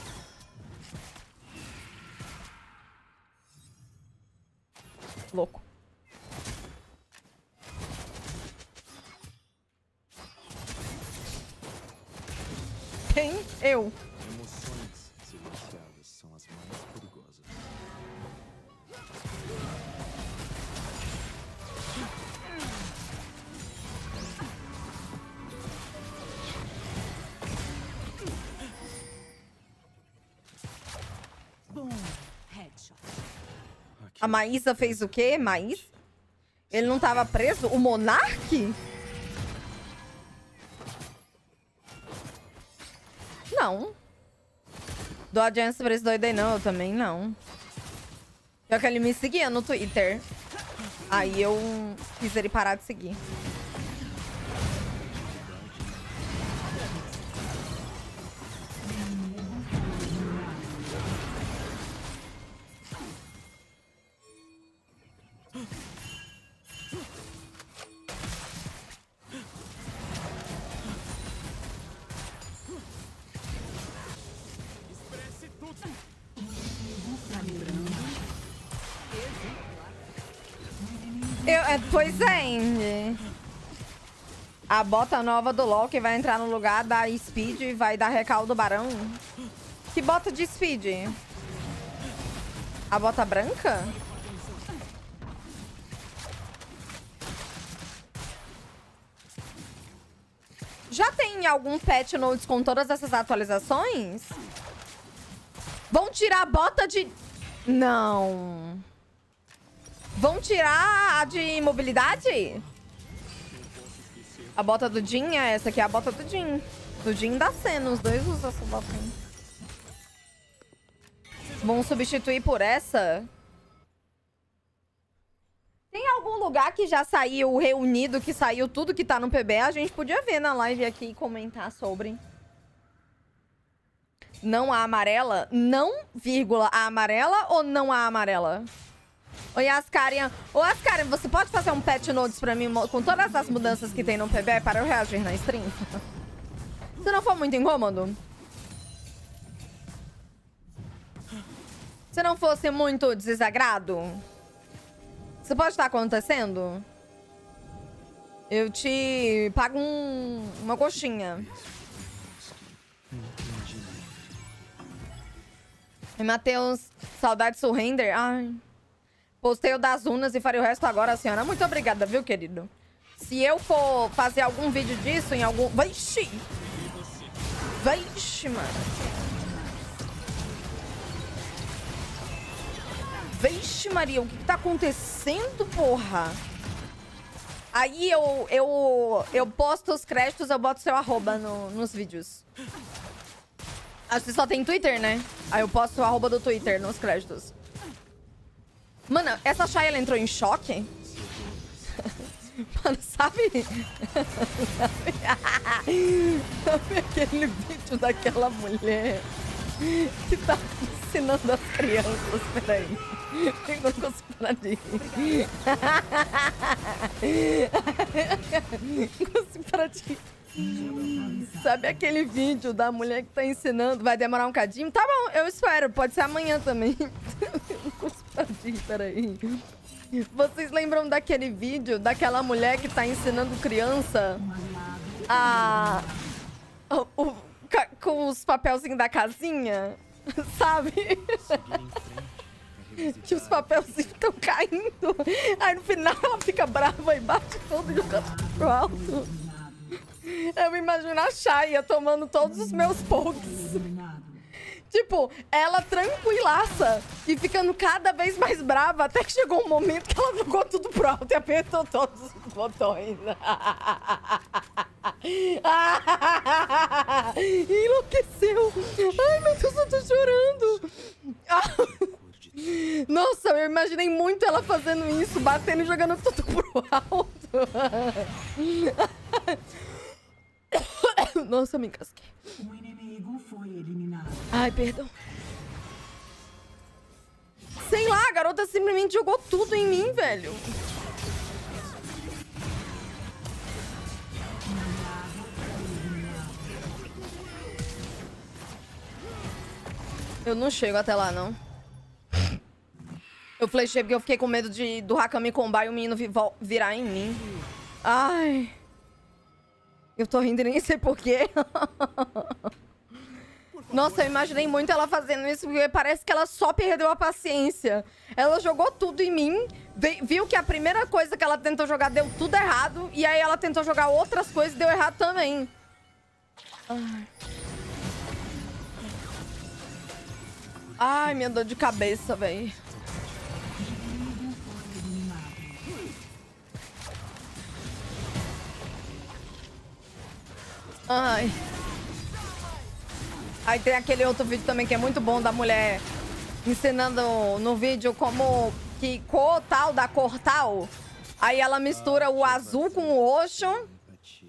A: Louco. Quem? Eu.
C: Emoções silenciadas são as mais perigosas.
E: Bom, headshot.
A: A Maísa fez o quê? Maísa? Ele não tava preso? O Monark? Não. Do audiência pra esse doido aí, não. Eu também não. Pior que ele me seguia no Twitter. Aí eu fiz ele parar de seguir. Eu, é, pois é, Indy. A bota nova do LoL que vai entrar no lugar da Speed e vai dar recal do Barão. Que bota de Speed? A bota branca? Já tem algum patch notes com todas essas atualizações? Vão tirar a bota de... Não... Vão tirar a de mobilidade? A bota do Jhin é essa aqui, é a bota do Jhin. Do Jhin da Senna, os dois usam essa bota. Vão substituir por essa? Tem algum lugar que já saiu reunido, que saiu tudo que tá no P B? A gente podia ver na live aqui e comentar sobre. Não a amarela? Não, vírgula, a amarela ou não a amarela? Oi, Ascarian. Ô, Ascarian, você pode fazer um patch notes pra mim com todas as mudanças que tem no P B para eu reagir na stream? Se não for muito incômodo. Se não fosse muito desagrado. Isso pode estar acontecendo? Eu te pago um, uma coxinha. E Matheus, saudade surrender. Ai... Postei o das unas e farei o resto agora, senhora. Muito obrigada, viu, querido? Se eu for fazer algum vídeo disso em algum... Vixe! Vixe, mano. Vixe, Maria. O que que tá acontecendo, porra? Aí eu, eu, eu posto os créditos, eu boto seu arroba no, nos vídeos. Acho que só tem Twitter, né? Aí eu posto o arroba do Twitter nos créditos. Mano, essa Shai, ela entrou em choque? Mano, sabe? Sabe aquele vídeo daquela mulher que tá ensinando as crianças? Peraí. Eu não consigo parar de rir. Não consigo parar de rir. Sabe aquele vídeo da mulher que tá ensinando? Vai demorar um cadinho? Tá bom, eu espero. Pode ser amanhã também. Não consigo parar de rir, peraí. Vocês lembram daquele vídeo daquela mulher que tá ensinando criança a... O, o, com os papelzinhos da casinha? Sabe? Que os papelzinhos estão caindo. Aí no final ela fica brava e bate todo e joga pro alto. Eu imagino a Shaya tomando todos os meus pokés. Tipo, ela tranquilaça e ficando cada vez mais brava, até que chegou um momento que ela jogou tudo pro alto e apertou todos os botões. Enlouqueceu. Ai, meu Deus, eu tô chorando. Nossa, eu imaginei muito ela fazendo isso, batendo e jogando tudo pro alto. Nossa, eu me encasquei.
D: O inimigo foi eliminado.
A: Ai, perdão. Sei lá, a garota simplesmente jogou tudo em mim, velho. Eu não chego até lá, não. Eu flechei porque eu fiquei com medo de, do Hakami combar e o menino vi, virar em mim. Ai... Eu tô rindo e nem sei porquê. Nossa, eu imaginei muito ela fazendo isso, porque parece que ela só perdeu a paciência. Ela jogou tudo em mim, viu que a primeira coisa que ela tentou jogar deu tudo errado, e aí ela tentou jogar outras coisas e deu errado também. Ai, Ai minha dor de cabeça, velho. Ai. Aí tem aquele outro vídeo também que é muito bom da mulher ensinando no vídeo como que cor tal da cor tal Aí ela mistura o azul com o roxo.
C: Empatia.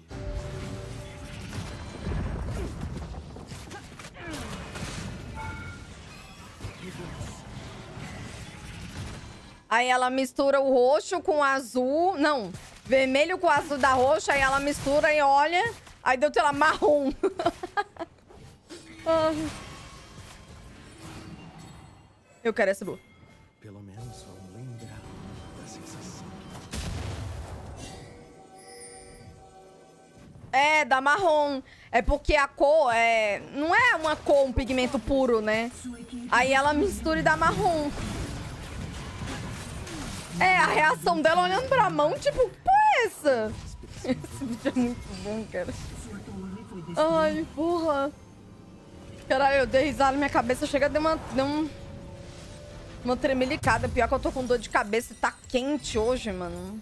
A: Aí ela mistura o roxo com o azul. Não, vermelho com o azul da roxa. Aí ela mistura e olha. Aí deu, sei lá, marrom. Ai. Eu quero essa boa.
C: Pelo menos vão lembrar da sensação.
A: É, dá marrom. É porque a cor é... Não é uma cor, um pigmento puro, né? Aí ela mistura e dá marrom. É, a reação dela olhando pra mão, tipo, que porra é essa? Esse vídeo é muito bom, cara. Ai, porra. Caralho, eu dei risada na minha cabeça. Chega, deu uma... Deu um... Uma tremelicada. Pior que eu tô com dor de cabeça e tá quente hoje, mano.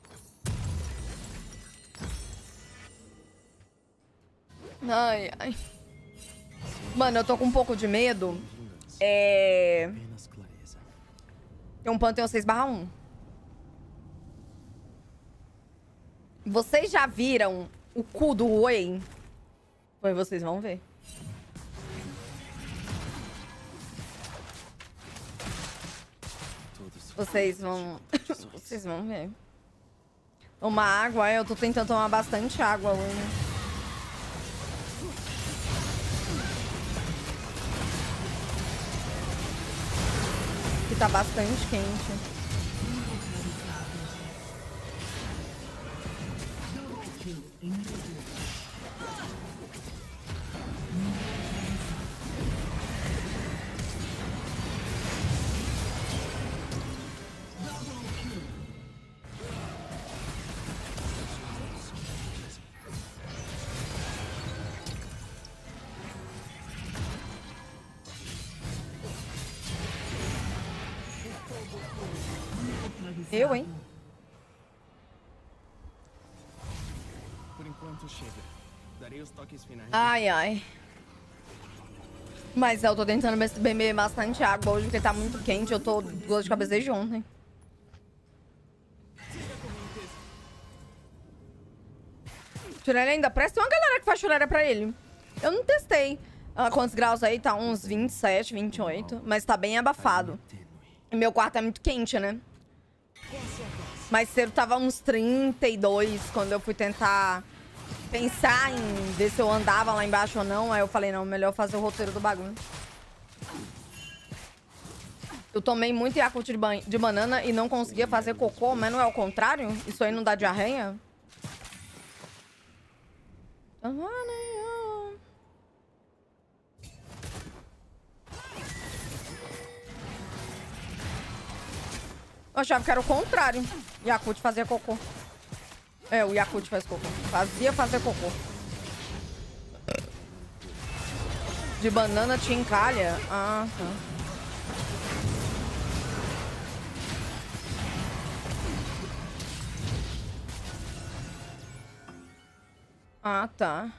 A: Ai, ai. Mano, eu tô com um pouco de medo. É...
C: Apenas clareza.
A: Tem um Pantheon seis barra um. Vocês já viram o cu do Wei? Pois vocês vão ver.
C: Todos
A: Vocês vão... Vocês vão ver. Uma água, eu tô tentando tomar bastante água hoje. Que tá bastante quente. Eu, hein?
C: Por enquanto chega. Darei os toques finais.
A: Ai, ai. Mas eu tô tentando beber bastante água hoje, porque tá muito quente. Eu tô com dor de cabeça desde ontem. Churera ainda presta? Tem uma galera que faz churera pra ele. Eu não testei. Ah, quantos graus aí? Tá uns vinte e sete, vinte e oito. Mas tá bem abafado. E meu quarto é muito quente, né? Mais cedo tava uns trinta e dois quando eu fui tentar pensar em ver se eu andava lá embaixo ou não. Aí eu falei, não, melhor fazer o roteiro do bagulho. Eu tomei muito Yakult de, ba de banana e não conseguia fazer cocô, mas não é o contrário? Isso aí não dá diarreia? Eu achava que era o contrário. Yakult fazia cocô. É, o Yakult faz cocô. Fazia fazer cocô. De banana te encalha? Ah, tá. Ah, tá.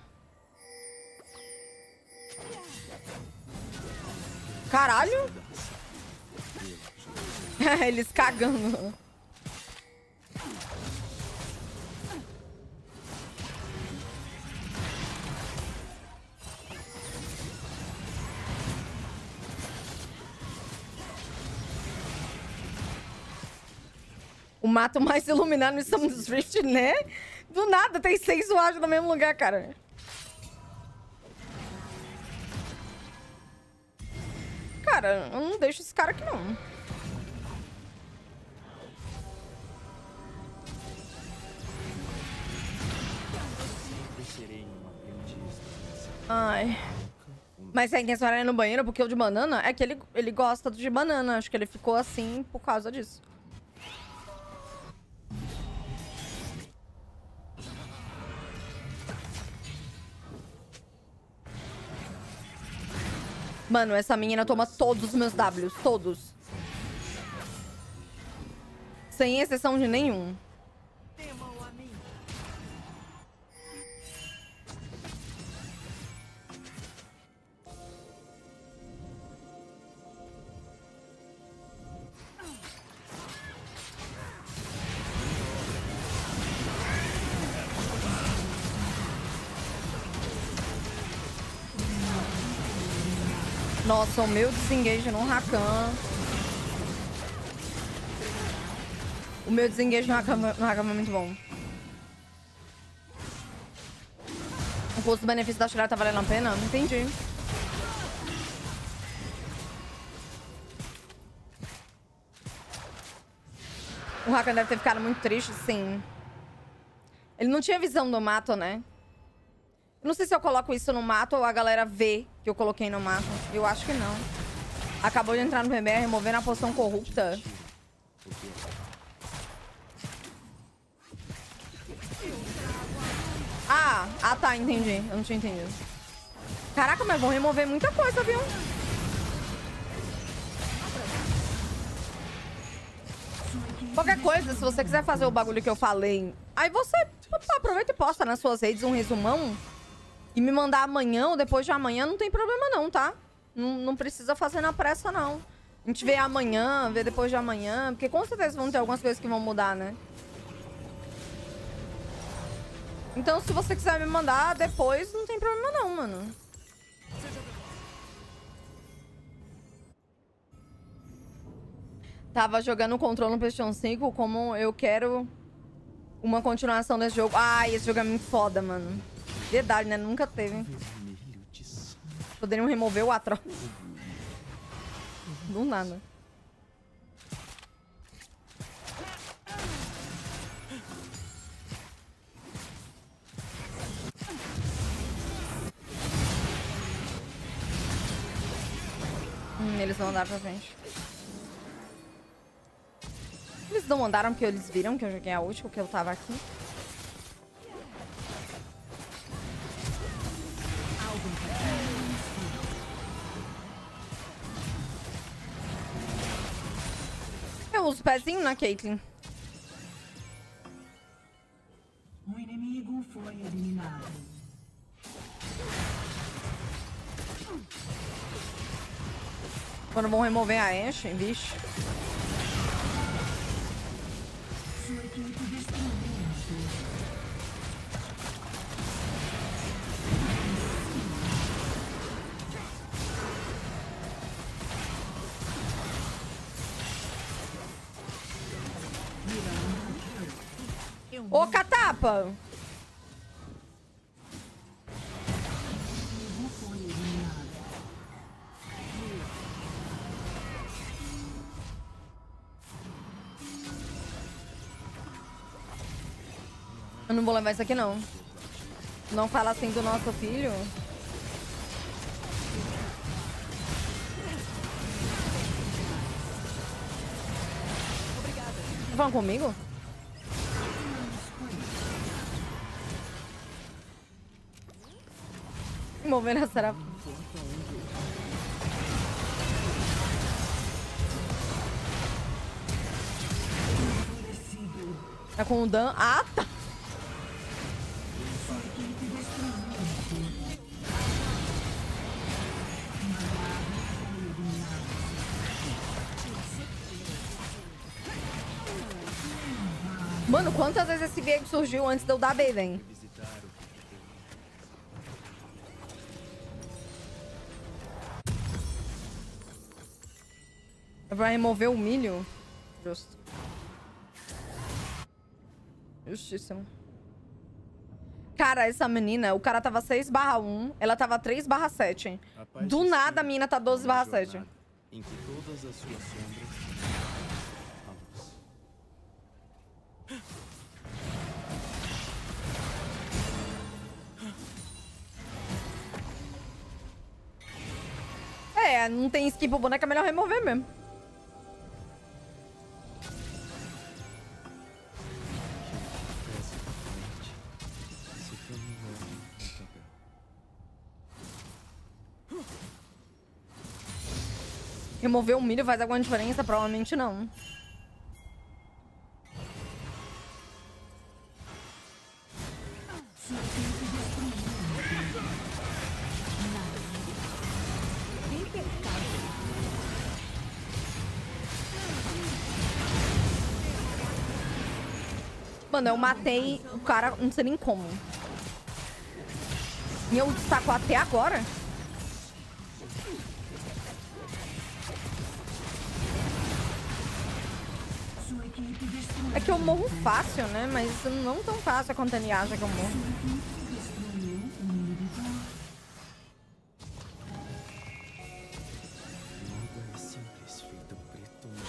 A: Caralho? Eles cagando. O mato mais iluminado no Summon's Rift, né? Do nada, tem seis zoados no mesmo lugar, cara. Cara, eu não deixo esse cara aqui, não. Ai. Mas a intenção era ir no banheiro porque o de banana é que ele, ele gosta de banana. Acho que ele ficou assim por causa disso. Mano, essa menina toma todos os meus Ws. Todos. Sem exceção de nenhum. Nossa, o meu desengage no Rakan. O meu desengage no Rakan, no Rakan é muito bom. O custo-benefício da Shirley tá valendo a pena? Não entendi. O Rakan deve ter ficado muito triste, sim. Ele não tinha visão do mato, né? Eu não sei se eu coloco isso no mato ou a galera vê que eu coloquei no mato. Eu acho que não. Acabou de entrar no P B R, removendo a poção corrupta. Ah, ah tá, entendi. Eu não tinha entendido. Caraca, mas vão remover muita coisa, viu? Qualquer coisa, se você quiser fazer o bagulho que eu falei, aí você opa, aproveita e posta nas suas redes um resumão e me mandar amanhã ou depois de amanhã, não tem problema não, tá? Não, não precisa fazer na pressa, não. A gente vê amanhã, vê depois de amanhã, porque com certeza vão ter algumas coisas que vão mudar, né? Então, se você quiser me mandar depois, não tem problema não, mano. Tava jogando o controle no PlayStation cinco, como eu quero uma continuação desse jogo. Ai, esse jogo é muito foda, mano. Verdade, né? Nunca teve. Poderiam remover o Atro. Do nada. Hum, eles não andaram pra frente. Eles não andaram porque eles viram que eu joguei a ult, porque eu tava aqui. Eu uso o pezinho na Caitlyn.
D: O inimigo foi eliminado.
A: Quando vão remover a Ashe, bicho.
D: Sua equipe destruiu.
A: Ô, catapa! Eu não vou levar isso aqui, não. Não fala assim do nosso filho. Tá falando comigo? Movendo a Sarah. Tá com o Dan. Ah, tá. Mano, quantas vezes esse Viego surgiu antes de eu dar B, velho? Vai remover o milho? Justo. Justíssimo. Cara, essa menina, o cara tava seis barra um, ela tava três barra sete. Do nada a mina tá doze barra sete.
C: Em que todas as suas sombras...
A: É, não tem skin pro boneco, é melhor remover mesmo. Remover o milho faz alguma diferença? Provavelmente não. Mano, eu matei o cara, não sei nem como. E eu destaco até agora. É que eu morro fácil, né? Mas não tão fácil quanto ele acha que eu morro.
C: Nada é simples, feito preto no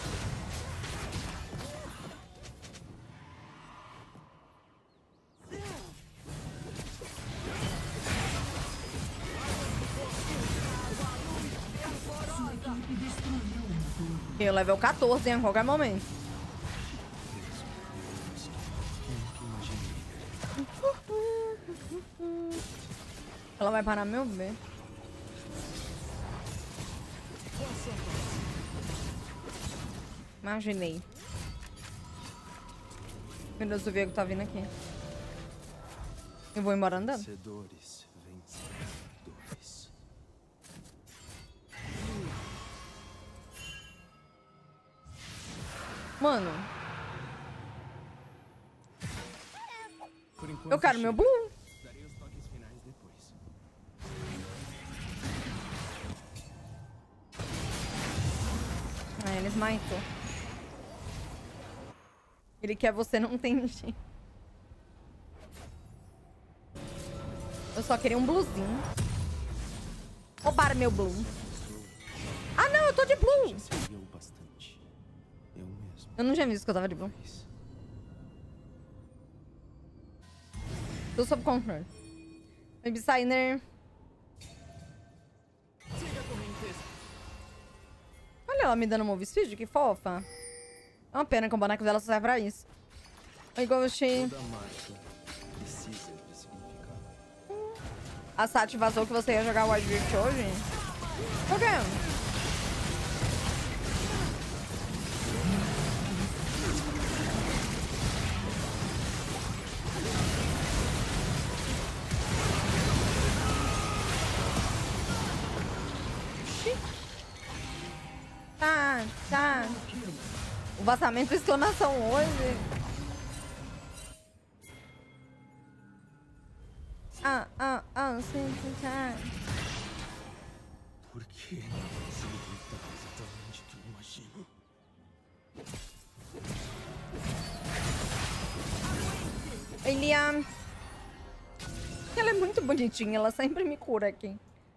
A: Eu level quatorze em qualquer momento. Ela vai parar meu B. Imaginei. Meu Deus, o Viego tá vindo aqui. Eu vou embora andando.
C: vencedores, vencedores.
A: Mano,
C: Por enquanto,
A: eu quero meu Blue.
C: darei os toques finais depois.
A: Ah, ele smitou. Ele quer você, não tem jeito. Eu só queria um bluezinho. Roubaram meu blue. Ah, não, eu tô de blue.
C: Já serviu bastante. Eu mesmo.
A: Eu não tinha visto que eu tava de blue.
C: Mas
A: Tô sob controle. Baby Signer. Olha ela me dando move speed, que fofa. É uma pena que o boneco dela só serve pra isso. Oi, Ghost.
C: toda marca precisa de significado.
A: A Sati vazou que você ia jogar Wild Rift hoje? Por quê? Tá, tá. O vazamento exclamação hoje. Ah, ah, ah, sim, sim, tá.
C: Por que não facilitar exatamente o que eu imagino?
A: Eliam. Ela é muito bonitinha, ela sempre me cura aqui.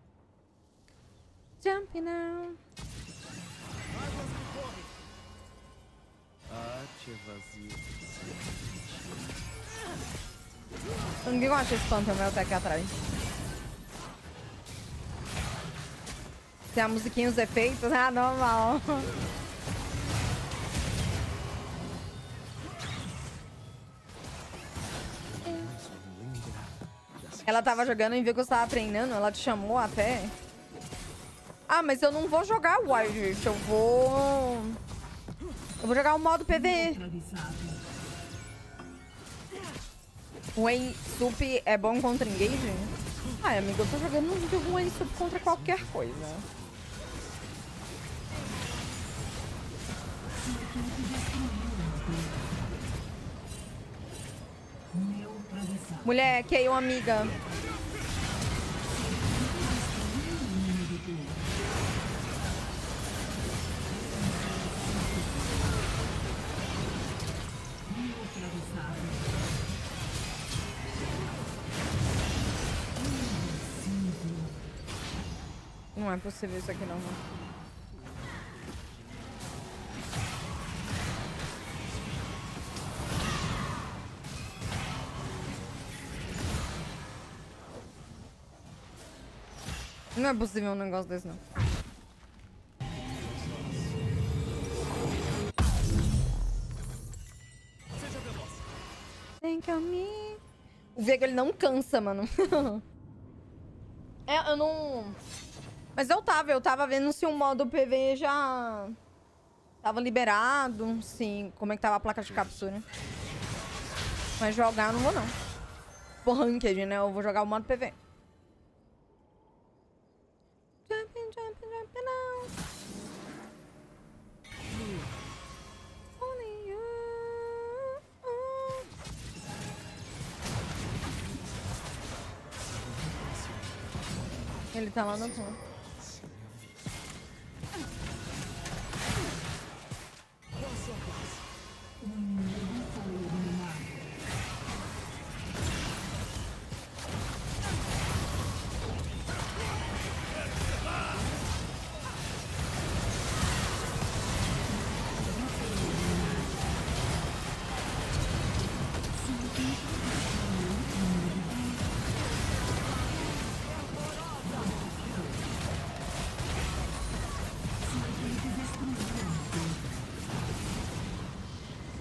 A: Jump now.
C: A arte é vazia.
A: Ninguém gosta desse Phantom meu até aqui atrás. Tem a musiquinha, os efeitos. Ah, normal. Ela tava jogando e viu que eu tava treinando. Ela te chamou até. Ah, mas eu não vou jogar o Wild Rift. Eu vou... Eu vou jogar o modo P V E. O Wayne Sup é bom contra engage? Ai, amigo, eu tô jogando um vídeo com o Wayne Sup contra qualquer coisa. Mulher, que aí, uma amiga. Não é possível isso aqui não, mano. Não é possível um negócio desse, não. Think of me. O Vega, ele não cansa, mano. É, eu não... Mas eu tava, eu tava vendo se o modo P V E já... Tava liberado, sim. Como é que tava a placa de captura. Mas jogar eu não vou, não. Por ranked, né? Eu vou jogar o modo P V E. Jumping, jumping, jumping now. Only you. Ele tá lá no fundo.
D: O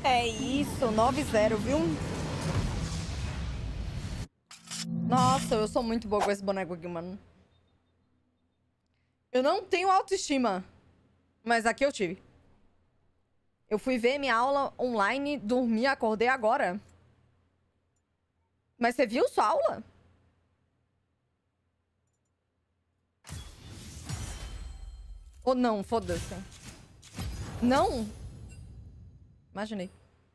A: É isso, nove zero, viu? Nossa, eu sou muito boa com esse boneco aqui, mano. Eu não tenho autoestima. Mas aqui eu tive. Eu fui ver minha aula online, dormi, acordei agora. Mas você viu sua aula? Ou não, foda-se. Não? Imaginei.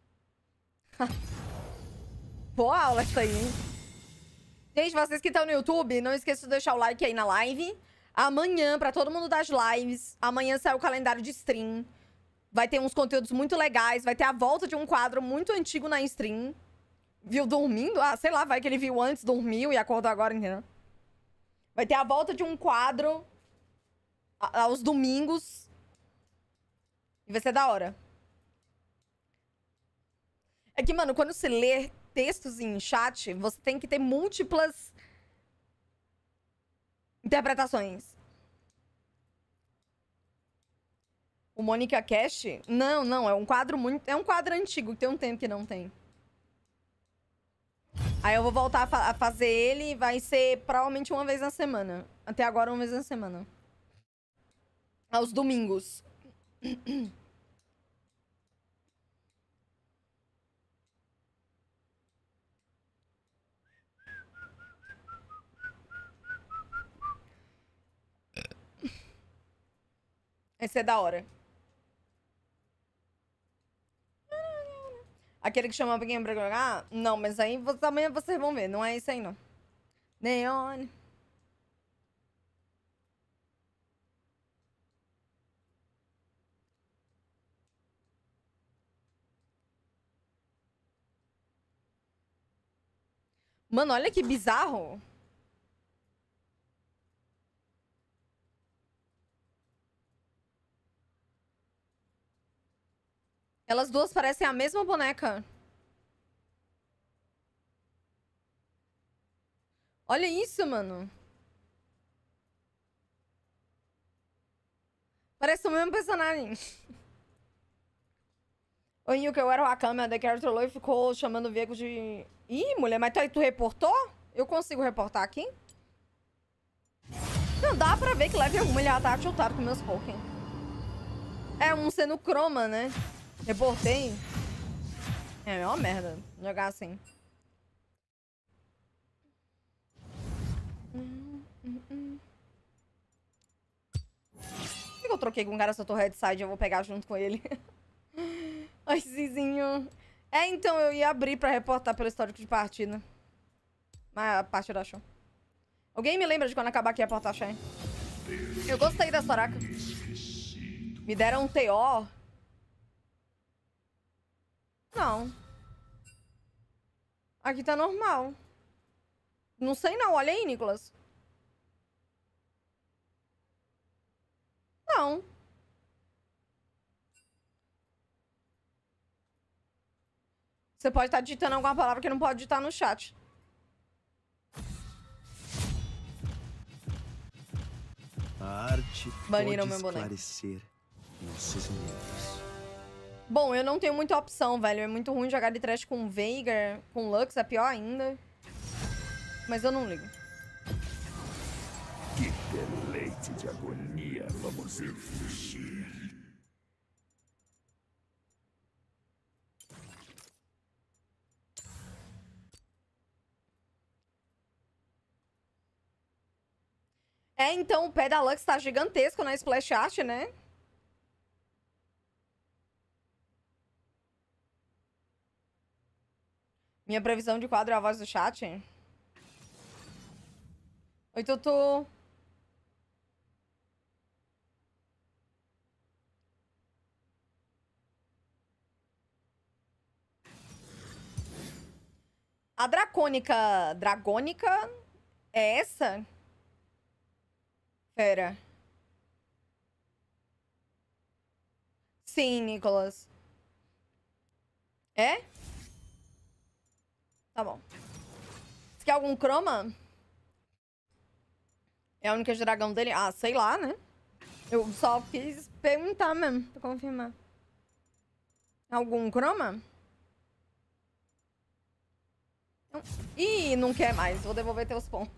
A: Boa aula isso aí, hein? Gente, vocês que estão no YouTube, não esqueçam de deixar o like aí na live. Amanhã, pra todo mundo das lives, amanhã sai o calendário de stream. Vai ter uns conteúdos muito legais. Vai ter a volta de um quadro muito antigo na stream. Viu dormindo? Ah, sei lá, vai que ele viu antes, dormiu e acordou agora, entendeu? Vai ter a volta de um quadro aos domingos. E vai ser da hora. É que, mano, quando você lê textos em chat, você tem que ter múltiplas interpretações. O Mônica Cash? Não, não, é um quadro muito... É um quadro antigo, que tem um tempo que não tem. Aí eu vou voltar a, fa a fazer ele, vai ser provavelmente uma vez na semana. Até agora, uma vez na semana. Aos domingos. Esse é da hora. Aquele que chama alguém pra jogar? Não, mas aí amanhã vocês vão ver. Não é esse aí, não. Neon. Mano, olha que bizarro. Elas duas parecem a mesma boneca. Olha isso, mano. Parece o mesmo personagem. O Yuka, eu era o Akame, daí que trollou e ficou chamando o Viego de... Ih, mulher, mas tu, tu reportou? Eu consigo reportar aqui? Não, dá pra ver que level um ele já tá chutado com meus Pokémon. É, um sendo croma, né? Reportei. É, é uma merda jogar assim. Hum, hum, hum. Por que eu troquei com um cara soltou headside e eu vou pegar junto com ele? Ai, Zizinho. É, então, eu ia abrir pra reportar pelo histórico de partida. Mas a partida achou. Alguém me lembra de quando acabar aqui a porta cheia? Eu gostei da Soraka. Me deram um T O. Não. Aqui tá normal. Não sei não, olha aí, Nicolas. Não. Você pode estar digitando alguma palavra que não pode digitar no chat.
C: A arte
A: Baniram
C: pode
A: meu boneco.
C: esclarecer nossos medos.
A: Bom, eu não tenho muita opção, velho. É muito ruim jogar de trash com Veigar, com Lux, é pior ainda. Mas eu não ligo.
B: Que deleite de agonia vamos infligir.
A: É, então o pé da Lux tá gigantesco na Splash Art, né? Minha previsão de quadro é a voz do chat. Oi, Tutu. A Dracônica... Dragônica? É essa? Pera. Sim, Nicolas. É? Tá bom. Você quer algum croma? É a única dragão dele? Ah, sei lá, né? Eu só quis perguntar mesmo, pra confirmar. Algum croma? Não. Ih, não quer mais. Vou devolver teus pontos.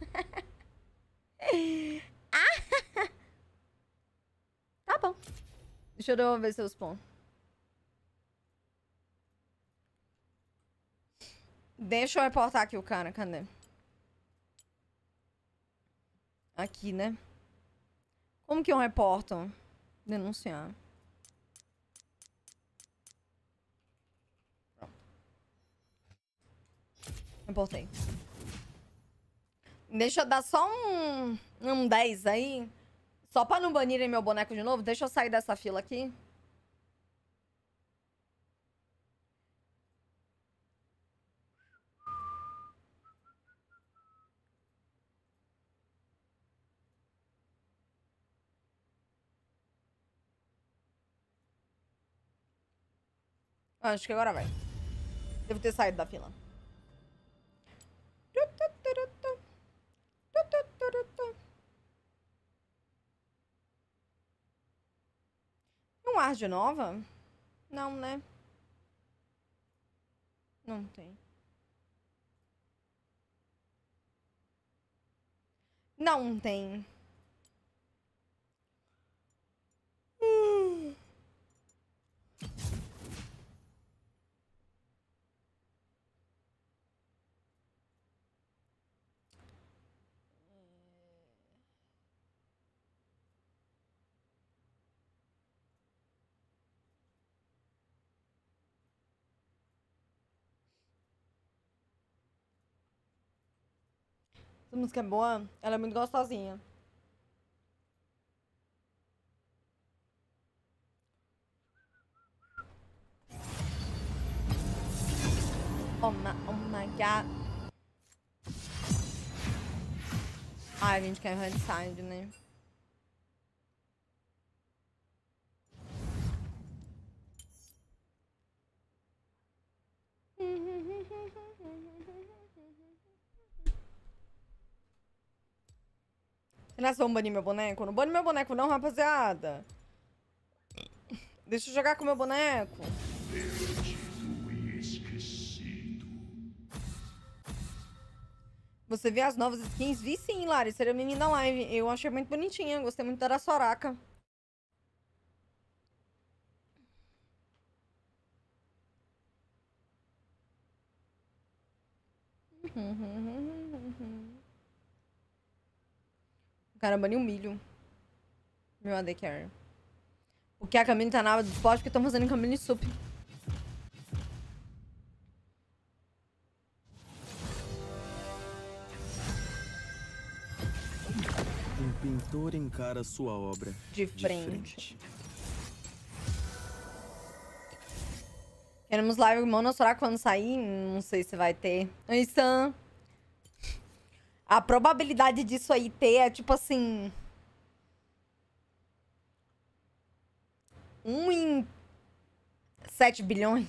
A: Ah! Tá bom. Deixa eu devolver seus pontos. Deixa eu reportar aqui o cara. Cadê? Aqui, né? Como que eu reporto? Denunciar. Pronto. Reportei. Deixa eu dar só um, um dez aí. Só pra não banirem meu boneco de novo. Deixa eu sair dessa fila aqui. Acho que agora vai. Devo ter saído da fila. Um ar de nova? Não, né? Não tem. Não tem. Hum. Essa música é boa. Ela é muito gostosinha. Oh my, oh my god. Ai, a gente quer Handside, né? Será que vão banir meu boneco? Não bane meu boneco não, rapaziada. Deixa eu jogar com meu boneco.
B: Perdido e esquecido.
A: Você vê as novas skins? Vi sim, Lari. Seria menina live. Eu achei muito bonitinha. Gostei muito da Soraka. O cara baniu um milho. Meu A D Carry. Porque a Camille tá na aba do esporte porque estão fazendo Camille Sup.
C: Um pintor encara sua obra
A: De
C: de
A: frente.
C: frente.
A: Queremos live Mono Soraka quando sair? Não sei se vai ter. Oi, Sam. A probabilidade disso aí ter é tipo assim... Um em... Sete bilhões.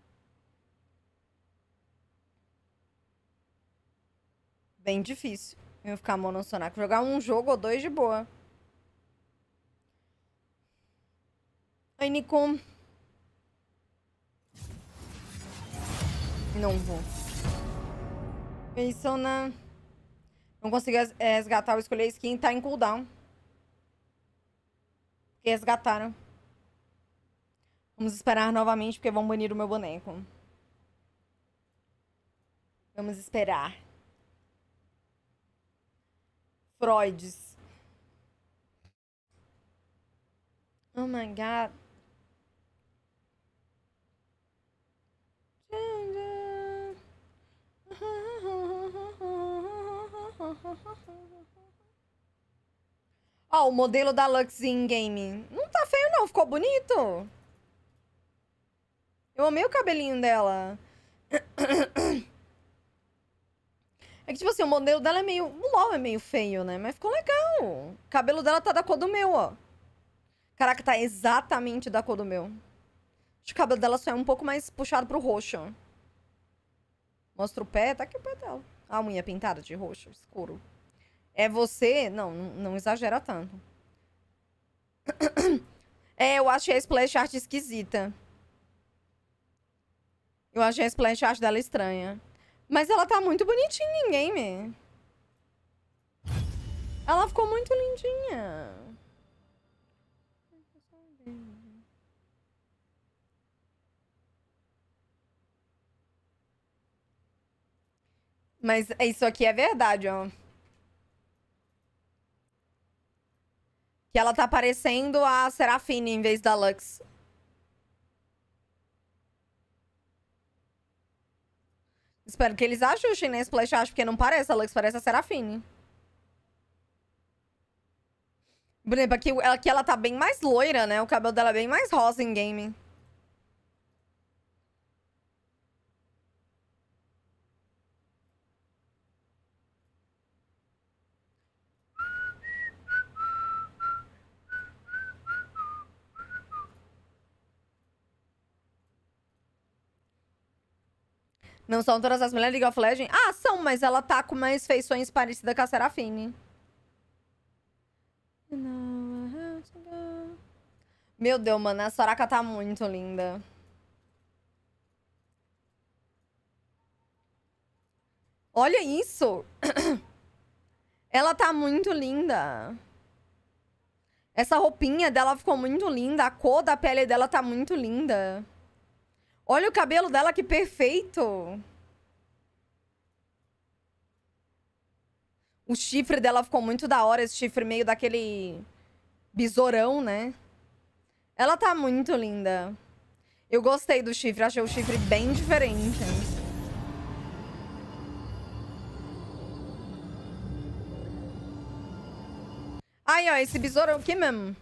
A: Bem difícil. Eu ficar Mono Soraka. Jogar um jogo ou dois de boa. Oi, Nico. Não vou. Pensou na... Não consegui resgatar ou escolher skin. Tá em cooldown. Porque resgataram. Vamos esperar novamente porque vão banir o meu boneco. Vamos esperar. Freuds. Oh my god. Ó, oh, o modelo da Lux in game. Não tá feio, não. Ficou bonito. Eu amei o cabelinho dela. É que, tipo assim, o modelo dela é meio... O LOL é meio feio, né? Mas ficou legal. O cabelo dela tá da cor do meu, ó. Caraca, tá exatamente da cor do meu. Acho que o cabelo dela só é um pouco mais puxado pro roxo. Mostra o pé. Tá aqui o pé dela. A unha pintada de roxo, escuro. É você? Não, não exagera tanto. É, eu achei a splash art esquisita. Eu achei a splash art dela estranha. Mas ela tá muito bonitinha em game. Ela ficou muito lindinha. Mas isso aqui é verdade, ó. Que ela tá parecendo a Serafine em vez da Lux. Espero que eles ajustem nesse splash art, porque não parece a Lux, parece a Serafine. Por exemplo, aqui, aqui ela tá bem mais loira, né? O cabelo dela é bem mais rosa em game. Não são todas as mulheres League of Legends? Ah, são, mas ela tá com umas feições parecidas com a Serafine. Meu Deus, mano, a Soraka tá muito linda. Olha isso! Ela tá muito linda. Essa roupinha dela ficou muito linda. A cor da pele dela tá muito linda. Olha o cabelo dela, que perfeito. O chifre dela ficou muito da hora. Esse chifre meio daquele besourão, né? Ela tá muito linda. Eu gostei do chifre. Achei o chifre bem diferente. Aí, ó, esse besouro aqui mesmo.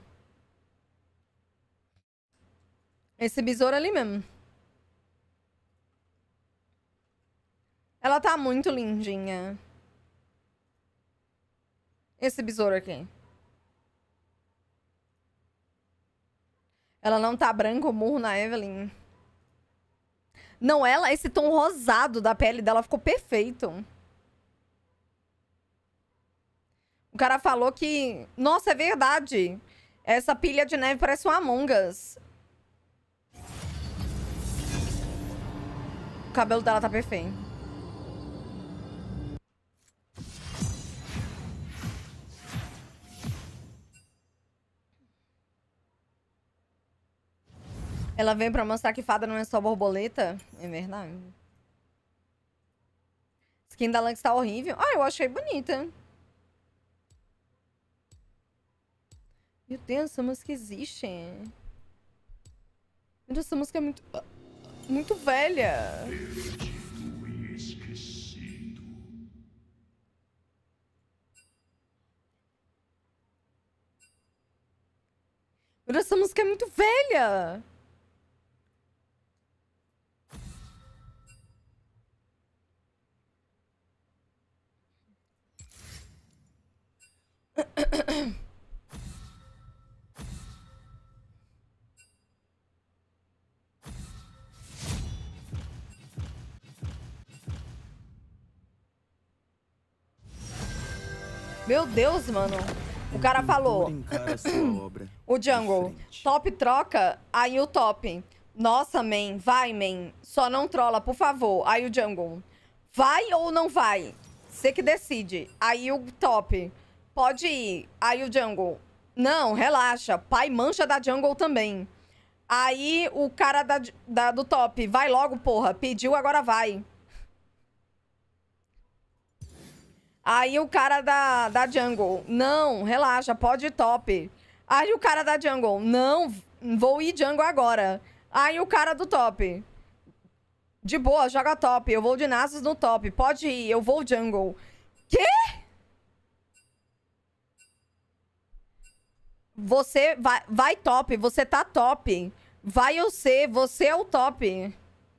A: Esse besouro ali mesmo. Ela tá muito lindinha. Esse besouro aqui. Ela não tá branco, murro na Evelyn. Não, ela, esse tom rosado da pele dela ficou perfeito. O cara falou que... Nossa, é verdade. Essa pilha de neve parece um Among Us. O cabelo dela tá perfeito. Ela veio pra mostrar que fada não é só borboleta. É verdade. Skin da Lux tá horrível. Ah, eu achei bonita. Meu Deus, essa música existe. Meu Deus, essa música é muito... Muito velha.
B: Perdido e esquecido.
A: Meu Deus, essa música é muito velha. Meu Deus, mano. O cara falou. O jungle. Top troca, aí o top. Nossa, man. Vai, man. Só não trola, por favor. Aí o jungle. Vai ou não vai? Você que decide. Aí o top. Pode ir. Aí o jungle. Não, relaxa. Pai mancha da jungle também. Aí o cara da, da, do top. Vai logo, porra. Pediu, agora vai. Aí o cara da, da jungle, não, relaxa, pode ir top. Aí o cara da jungle, não, vou ir jungle agora. Aí o cara do top, de boa, joga top, eu vou de Nasus no top, pode ir, eu vou jungle. Quê? Você vai, vai top, você tá top. Vai eu ser, você é o top.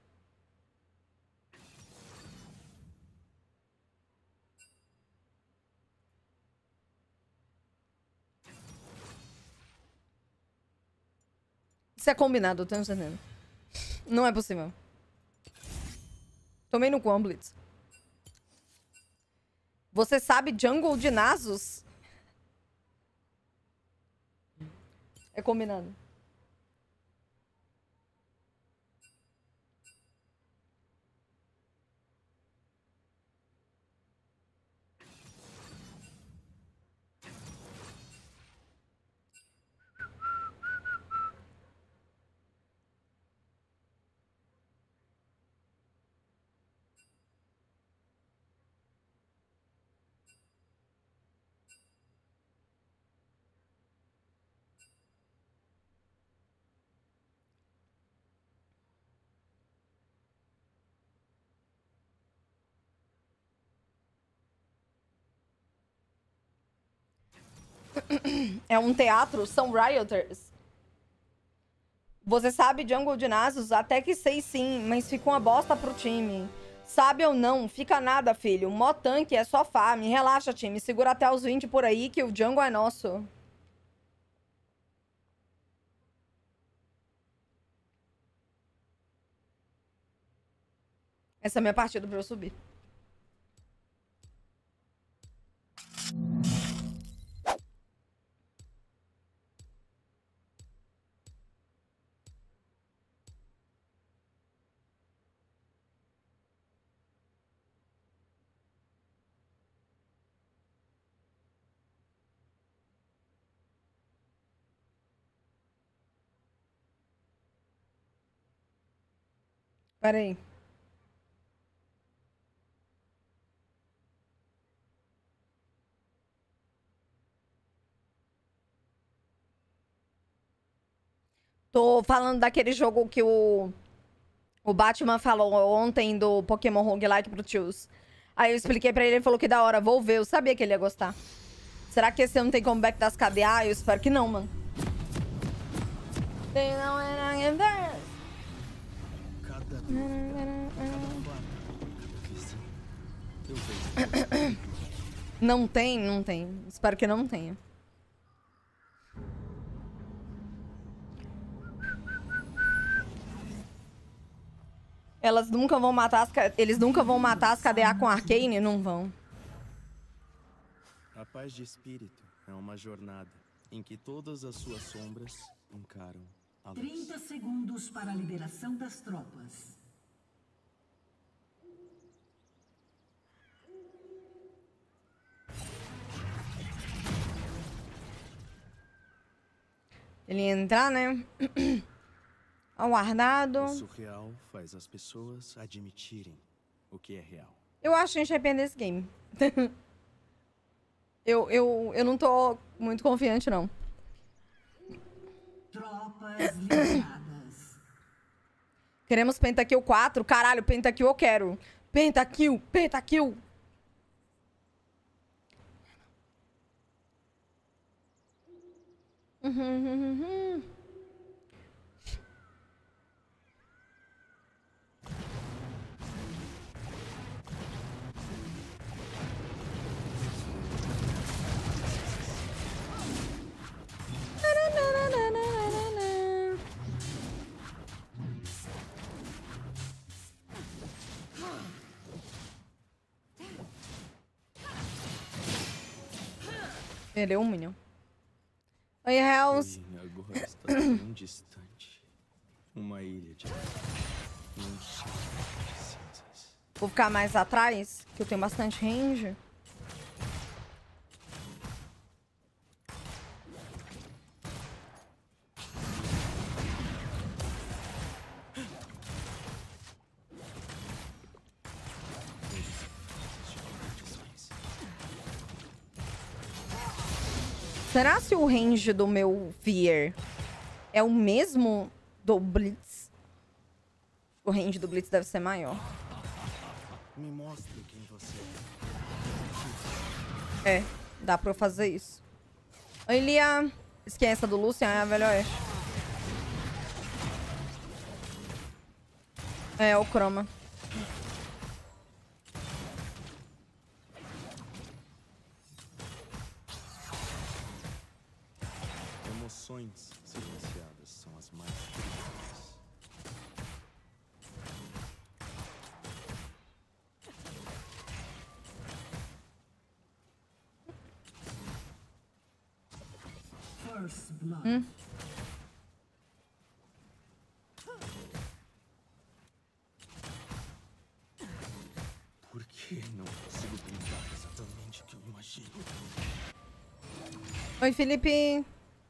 A: Isso é combinado, eu tô entendendo. Não é possível. Tomei no cu, Blitz. Você sabe jungle de Nasus? É combinado. É um teatro, são rioters. Você sabe Jungle de Nasus? Até que sei sim, mas fica uma bosta pro time. Sabe ou não? Fica nada, filho. Mó tanque é só farm. Relaxa, time. Segura até os vinte por aí que o Jungle é nosso. Essa é a minha partida pra eu subir. Pera aí. Tô falando daquele jogo que o, o Batman falou ontem do Pokémon Roguelike pro Tios. Aí eu expliquei pra ele, ele falou que da hora, vou ver. Eu sabia que ele ia gostar. Será que esse ano tem comeback das K D A? Eu espero que não, mano.
C: Cada dúvida, cada placa, cada visão. Eu vejo.
A: Não tem? Não tem. Espero que não tenha. Elas nunca vão matar as... Eles nunca vão matar as K D A com Arcane? Não vão.
C: A paz de espírito é uma jornada em que todas as suas sombras encaram a luz.
D: trinta segundos para a liberação das tropas.
A: Ele ia entrar, né? Aguardado.
C: O surreal faz as pessoas admitirem o que é real.
A: Eu acho que a gente vai perder esse game. eu, eu, eu não tô muito confiante, não.
D: Tropas liberadas.
A: Queremos Pentakill quatro? Caralho, Pentakill eu quero. Pentakill, Pentakill. Uhum, uhum, uhum. Perdeu um minion. Oi, Hells.
C: E agora está tão distante. Uma ilha de um chão de cinzas.
A: Vou ficar mais atrás, que eu tenho bastante range. Será se o range do meu Fear é o mesmo do Blitz? O range do Blitz deve ser maior.
C: Me mostre quem você
A: É, dá pra eu fazer isso. Oi, Lia. Esqueça do Lucian, é a velha oeste. É, o Chroma.
C: Emoções silenciadas são as mais perigosas.
D: First blood.
A: Hum?
C: Por que não consigo brincar exatamente o que eu imagino?
A: Oi, Felipe.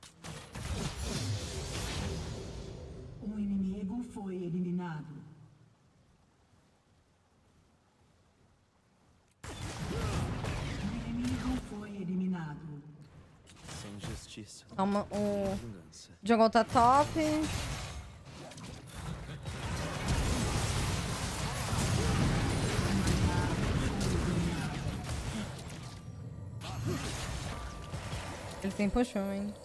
D: Um inimigo foi eliminado. Um inimigo foi eliminado.
C: Sem justiça.
A: Calma, o
C: Vingança.
A: Jungle tá top. Ele tem puxão, hein?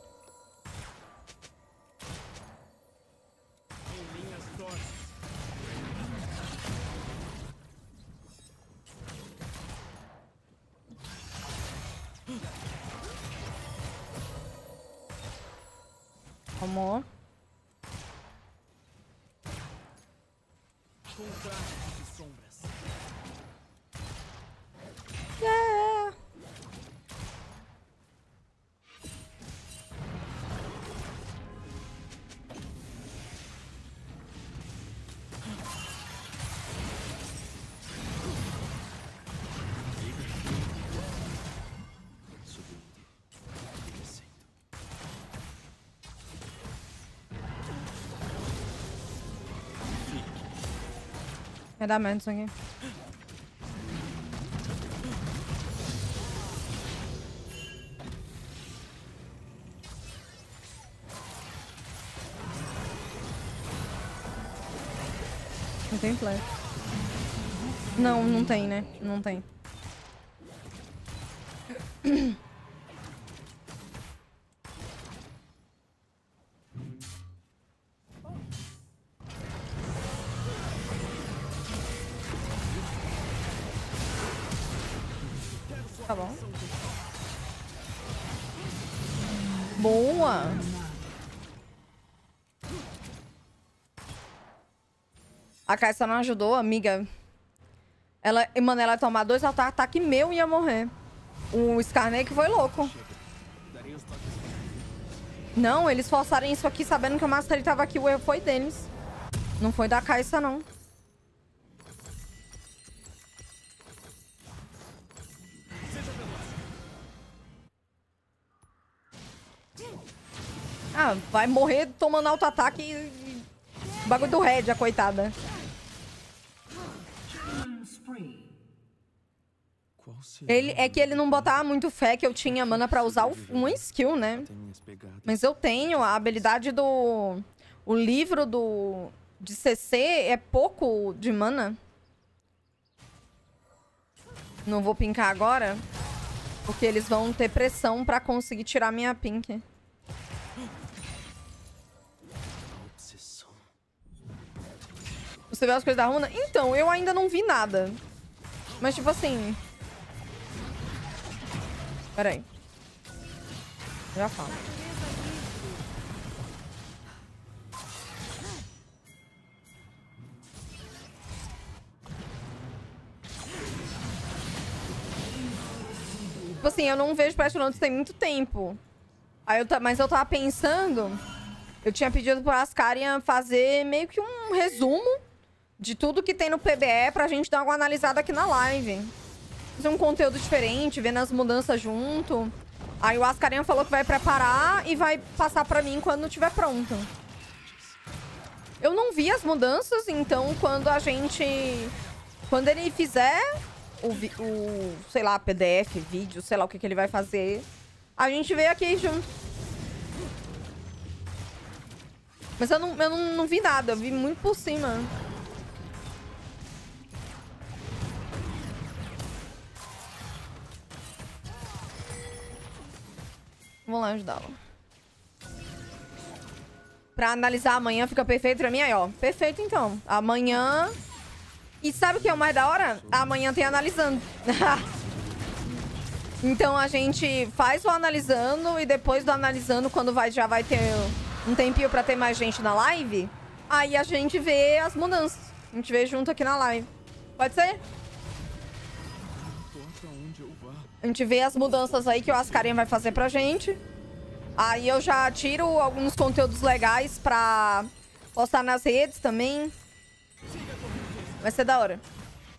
A: Amor.
C: Contraste de sombras.
A: Yeah.
C: Subindo. Descendo.
A: Vai dar merda isso aqui. Não tem flash. Não, não tem, né? Não tem. Tá bom. Boa! A Caixa não ajudou, amiga. Ela, mano, ela ia tomar dois ataques meu e ia morrer. O Skarner foi louco. Não, eles forçaram isso aqui sabendo que o Master tava aqui. O erro foi deles. Não foi da Caixa, não. Ah, vai morrer tomando auto-ataque e... e... bagulho do Red, a coitada.
C: Qual será?
A: Ele, é que ele não botava muito fé que eu tinha mana pra usar o, uma skill, né?
C: Tem minhas pegadas.
A: Mas eu tenho a habilidade do... O livro do... De C C é pouco de mana. Não vou pinkar agora. Porque eles vão ter pressão pra conseguir tirar minha pink.
C: Obsessão.
A: Você vê as coisas da runa? Então, eu ainda não vi nada. Mas, tipo assim... Pera aí. Já falo. Tipo assim, eu não vejo Prestonauts tem muito tempo. Aí eu ta... Mas eu tava pensando... Eu tinha pedido pro Ascarian fazer meio que um resumo de tudo que tem no P B E pra gente dar uma analisada aqui na live. Fazer um conteúdo diferente, vendo as mudanças junto. Aí o Ascarian falou que vai preparar e vai passar pra mim quando estiver pronto. Eu não vi as mudanças, então quando a gente... Quando ele fizer o, vi... o sei lá, P D F, vídeo, sei lá o que, que ele vai fazer, a gente vê aqui junto. Mas eu, não, eu não, não vi nada, eu vi muito por cima. Vamos lá ajudá-lo. Pra analisar amanhã fica perfeito pra mim aí, ó. Perfeito, então. Amanhã... E sabe o que é o mais da hora? Amanhã tem analisando. Então a gente faz o analisando e depois do analisando, quando vai, já vai ter um tempinho pra ter mais gente na live, aí a gente vê as mudanças. A gente vê junto aqui na live. Pode ser? A gente vê as mudanças aí que o Ascarian vai fazer pra gente. Aí eu já tiro alguns conteúdos legais pra postar nas redes também. Vai ser da hora.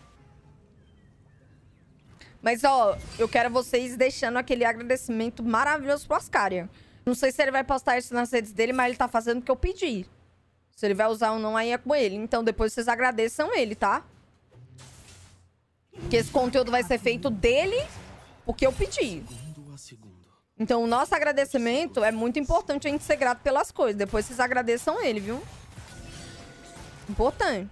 A: Mas, ó, eu quero vocês deixando aquele agradecimento maravilhoso pro Ascarian. Não sei se ele vai postar isso nas redes dele, mas ele tá fazendo o que eu pedi. Se ele vai usar ou não, aí é com ele. Então, depois vocês agradeçam ele, tá? Porque esse conteúdo vai ser feito dele, porque eu pedi. Então, o nosso agradecimento é muito importante a gente ser grato pelas coisas. Depois vocês agradeçam ele, viu? Importante.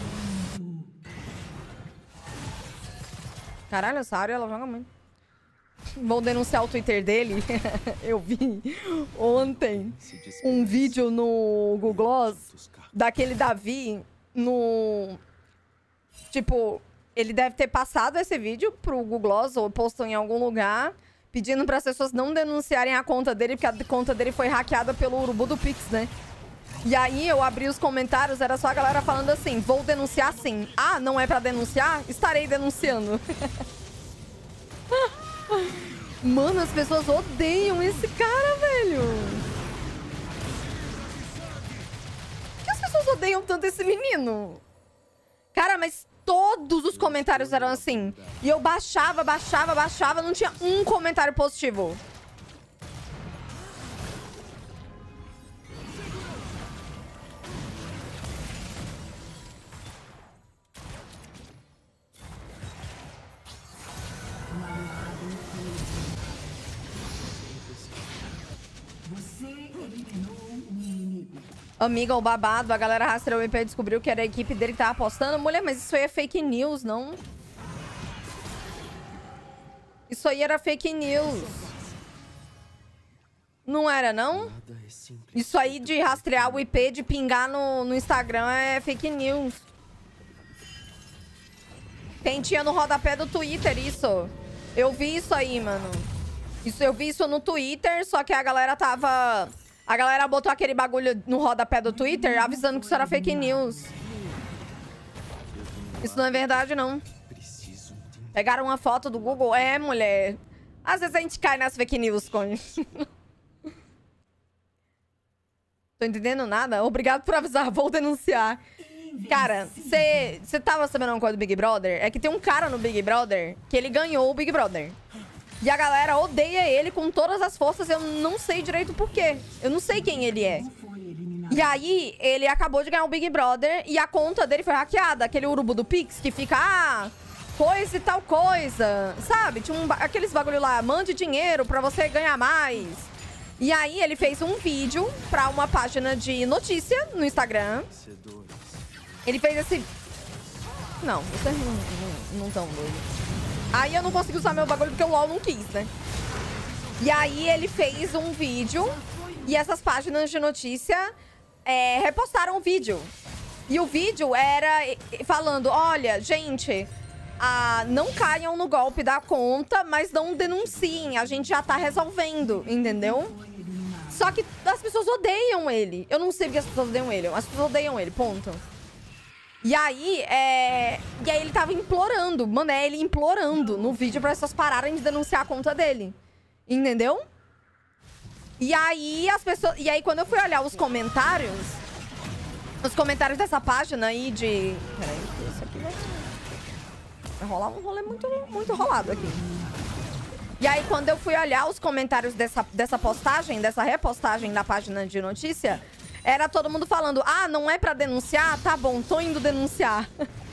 A: Caralho, essa área ela joga muito. Vou denunciar o Twitter dele. Eu vi ontem um vídeo no Google Gloss daquele Davi no... Tipo, ele deve ter passado esse vídeo pro Google Gloss ou postou em algum lugar, pedindo para as pessoas não denunciarem a conta dele, porque a conta dele foi hackeada pelo urubu do Pix, né? E aí eu abri os comentários, era só a galera falando assim, vou denunciar sim. Ah, não é pra denunciar? Estarei denunciando. Mano, as pessoas odeiam esse cara, velho. Por que as pessoas odeiam tanto esse menino? Cara, mas todos os comentários eram assim. E eu baixava, baixava, baixava, não tinha um comentário positivo. Amiga, o babado, a galera rastreou o I P e descobriu que era a equipe dele que tava apostando. Mulher, mas isso aí é fake news, não? Isso aí era fake news. Não era, não? Isso aí de rastrear o I P, de pingar no, no Instagram é fake news. Tem, tinha no rodapé do Twitter isso. Eu vi isso aí, mano. Isso, eu vi isso no Twitter, só que a galera tava... A galera botou aquele bagulho no rodapé do Twitter avisando que isso era fake news. Isso não é verdade, não. Pegaram uma foto do Google. É, mulher. Às vezes a gente cai nas fake news, Cone. Tô entendendo nada? Obrigado por avisar. Vou denunciar. Cara, você tava sabendo uma coisa do Big Brother? É que tem um cara no Big Brother que ele ganhou o Big Brother. E a galera odeia ele com todas as forças. Eu não sei direito por quê. Eu não sei quem ele é. E aí, ele acabou de ganhar o Big Brother e a conta dele foi hackeada. Aquele urubu do Pix que fica... Ah, coisa e tal coisa. Sabe? Tinha um, aqueles bagulho lá. Mande dinheiro pra você ganhar mais. E aí, ele fez um vídeo pra uma página de notícia no Instagram. Ele fez esse... Não, vocês não estão doidos. Aí eu não consegui usar meu bagulho porque o LOL não quis, né? E aí ele fez um vídeo e essas páginas de notícia é, repostaram o vídeo. E o vídeo era falando, olha, gente, ah, não caiam no golpe da conta, mas não denunciem, a gente já tá resolvendo, entendeu? Só que as pessoas odeiam ele. Eu não sei porque as pessoas odeiam ele, as pessoas odeiam ele, ponto. E aí, é... E aí ele tava implorando. Mano, é ele implorando no vídeo pra pessoas pararem de denunciar a conta dele. Entendeu? E aí, as pessoas... E aí, quando eu fui olhar os comentários... Os comentários dessa página aí de... Peraí, esse aqui vai... Vai rolar um rolê muito, muito rolado aqui. E aí, quando eu fui olhar os comentários dessa, dessa postagem, dessa repostagem da página de notícia... Era todo mundo falando, ah, não é pra denunciar? Tá bom, tô indo denunciar.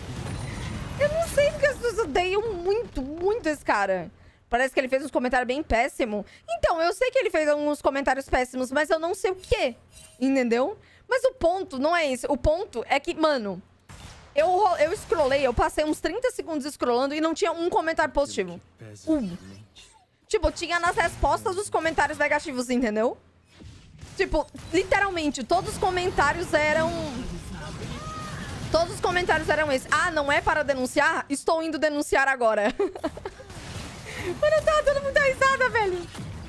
A: Eu não sei porque as pessoas odeiam muito, muito esse cara. Parece que ele fez uns comentários bem péssimos. Então, eu sei que ele fez alguns comentários péssimos, mas eu não sei o quê. Entendeu? Mas o ponto não é esse. O ponto é que, mano, eu, eu scrollei, eu passei uns trinta segundos scrollando e não tinha um comentário positivo. Um. Tipo, tinha nas respostas os comentários negativos, entendeu? Tipo, literalmente, todos os comentários eram... Todos os comentários eram esses. Ah, não é para denunciar? Estou indo denunciar agora. Mano, eu tava dando muita risada, velho.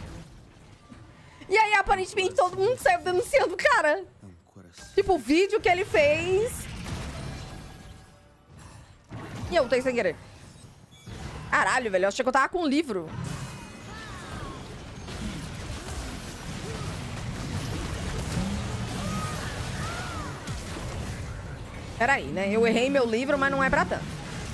A: E aí, aparentemente, todo mundo saiu denunciando o cara. Tipo, o vídeo que ele fez... E eu tenho sem querer. Caralho, velho, eu achei que eu tava com um livro. Peraí, né? Eu errei meu livro, mas não é pra tanto.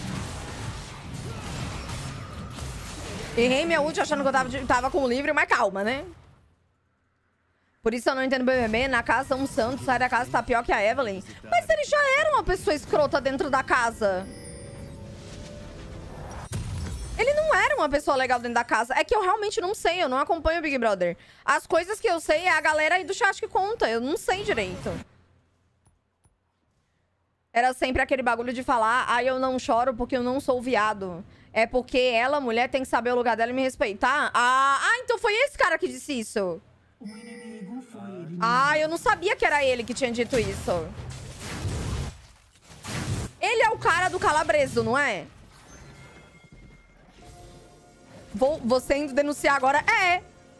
A: Errei meu ult achando que eu tava, tava com o livro, mas calma, né? Por isso eu não entendo B B B. Na casa, um santo sai da casa, tá pior que a Evelyn. Mas ele já era uma pessoa escrota dentro da casa. Ele não era uma pessoa legal dentro da casa. É que eu realmente não sei, eu não acompanho o Big Brother. As coisas que eu sei é a galera aí do chat que conta. Eu não sei direito. Era sempre aquele bagulho de falar, ah, eu não choro porque eu não sou viado. É porque ela, mulher, tem que saber o lugar dela e me respeitar. Ah, ah então foi esse cara que disse isso.
D: O inimigo foi eliminado.
A: Ah, eu não sabia que era ele que tinha dito isso. Ele é o cara do calabreso, não é? Vou, você indo denunciar agora? É.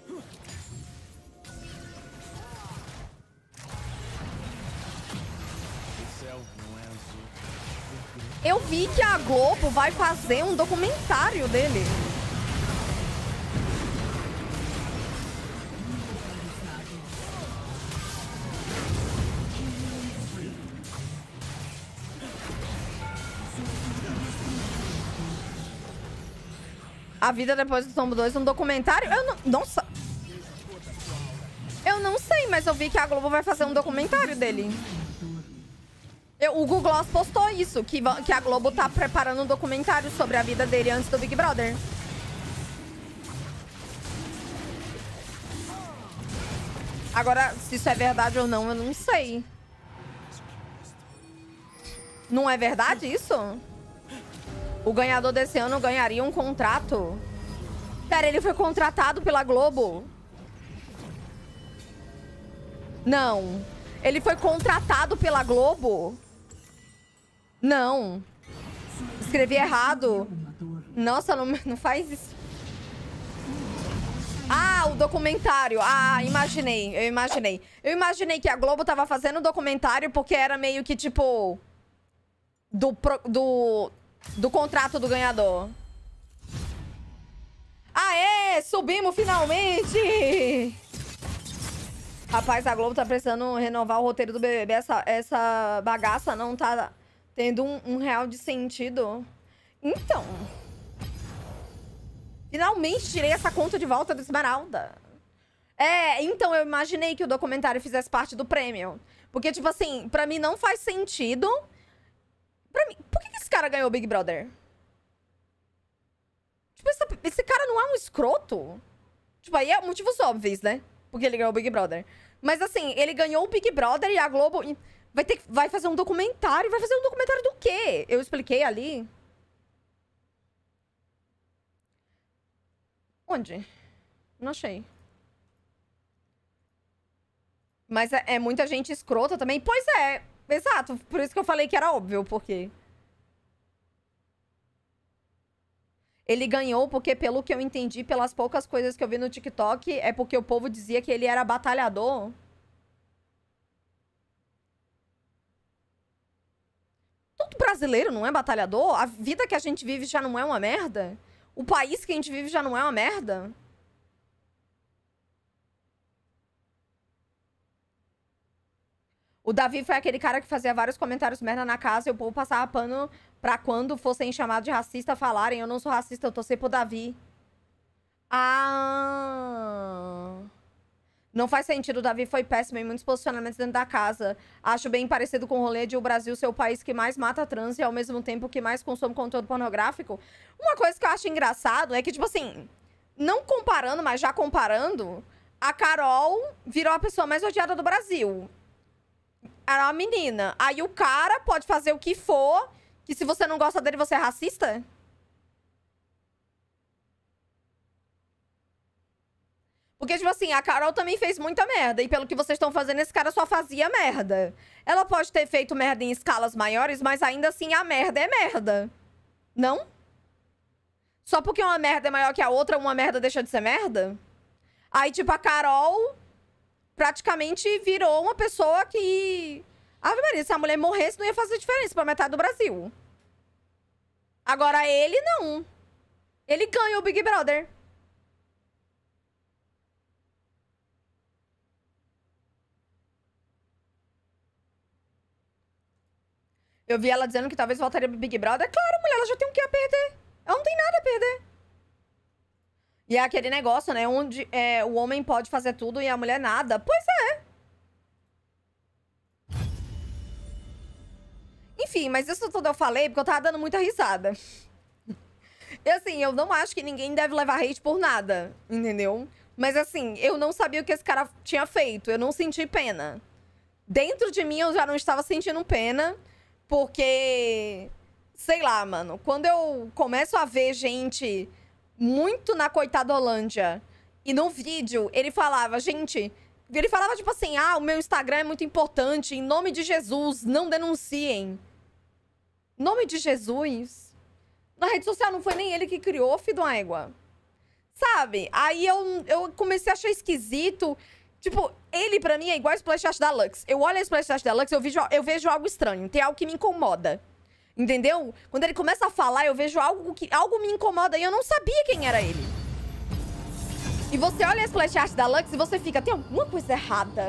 A: Eu vi que a Globo vai fazer um documentário dele. A vida depois do Tombo dois, um documentário? Eu não... Nossa! Eu não sei, mas eu vi que a Globo vai fazer um documentário dele. Eu, o Google Gloss postou isso, que, que a Globo tá preparando um documentário sobre a vida dele antes do Big Brother. Agora, se isso é verdade ou não, eu não sei. Não é verdade isso? O ganhador desse ano ganharia um contrato. Pera, ele foi contratado pela Globo? Não. Ele foi contratado pela Globo? Não. Escrevi errado. Nossa, não, não faz isso. Ah, o documentário. Ah, imaginei. Eu imaginei. Eu imaginei que a Globo tava fazendo o documentário porque era meio que, tipo... Do... Pro, do... Do contrato do ganhador. Aê! Subimos finalmente! Rapaz, a Globo tá precisando renovar o roteiro do B B B. Essa, essa bagaça não tá tendo um, um real de sentido. Então... Finalmente tirei essa conta de volta do Esmeralda. É, então eu imaginei que o documentário fizesse parte do prêmio. Porque, tipo assim, pra mim não faz sentido... Pra mim, por que esse cara ganhou o Big Brother? Tipo, essa, esse cara não é um escroto? Tipo, aí é motivos óbvios, né? Porque ele ganhou o Big Brother. Mas assim, ele ganhou o Big Brother e a Globo vai, ter, vai fazer um documentário. Vai fazer um documentário do quê? Eu expliquei ali. Onde? Não achei. Mas é, é muita gente escrota também. Pois é. Exato, por isso que eu falei que era óbvio, porque... Ele ganhou porque, pelo que eu entendi, pelas poucas coisas que eu vi no TikTok, é porque o povo dizia que ele era batalhador. Todo brasileiro não é batalhador? A vida que a gente vive já não é uma merda? O país que a gente vive já não é uma merda? O Davi foi aquele cara que fazia vários comentários merda na casa e o povo passava pano pra quando fossem chamados de racista falarem eu não sou racista, eu torci pro Davi. Ah... Não faz sentido, o Davi foi péssimo em muitos posicionamentos dentro da casa. Acho bem parecido com o rolê de o Brasil ser o país que mais mata trans e ao mesmo tempo que mais consome conteúdo pornográfico. Uma coisa que eu acho engraçado é que, tipo assim, não comparando, mas já comparando, a Carol virou a pessoa mais odiada do Brasil. Era uma menina. Aí o cara pode fazer o que for, que se você não gosta dele, você é racista? Porque, tipo assim, a Carol também fez muita merda. E pelo que vocês estão fazendo, esse cara só fazia merda. Ela pode ter feito merda em escalas maiores, mas ainda assim a merda é merda. Não? Só porque uma merda é maior que a outra, uma merda deixa de ser merda? Aí, tipo, a Carol... praticamente virou uma pessoa que... Ave Maria, se a mulher morresse, não ia fazer diferença pra metade do Brasil. Agora, ele não. Ele ganha o Big Brother. Eu vi ela dizendo que talvez voltaria pro Big Brother. Claro, mulher, ela já tem o que a perder. Ela não tem nada a perder. E é aquele negócio, né? Onde é, o homem pode fazer tudo e a mulher nada. Pois é. Enfim, mas isso tudo eu falei porque eu tava dando muita risada. E assim, eu não acho que ninguém deve levar hate por nada, entendeu? Mas assim, eu não sabia o que esse cara tinha feito. Eu não senti pena. Dentro de mim, eu já não estava sentindo pena. Porque, sei lá, mano, quando eu começo a ver gente muito na Coitadolândia e no vídeo ele falava, gente, ele falava tipo assim, ah, o meu Instagram é muito importante, em nome de Jesus, não denunciem. Nome de Jesus? Na rede social não foi nem ele que criou, filho de uma égua. Sabe? Aí eu, eu comecei a achar esquisito. Tipo, ele pra mim é igual a Splash da Lux. Eu olho a Splash da Lux, eu vejo, eu vejo algo estranho. Tem algo que me incomoda. Entendeu? Quando ele começa a falar, eu vejo algo que algo me incomoda e eu não sabia quem era ele. E você olha a Splash Art da Lux e você fica, tem alguma coisa errada.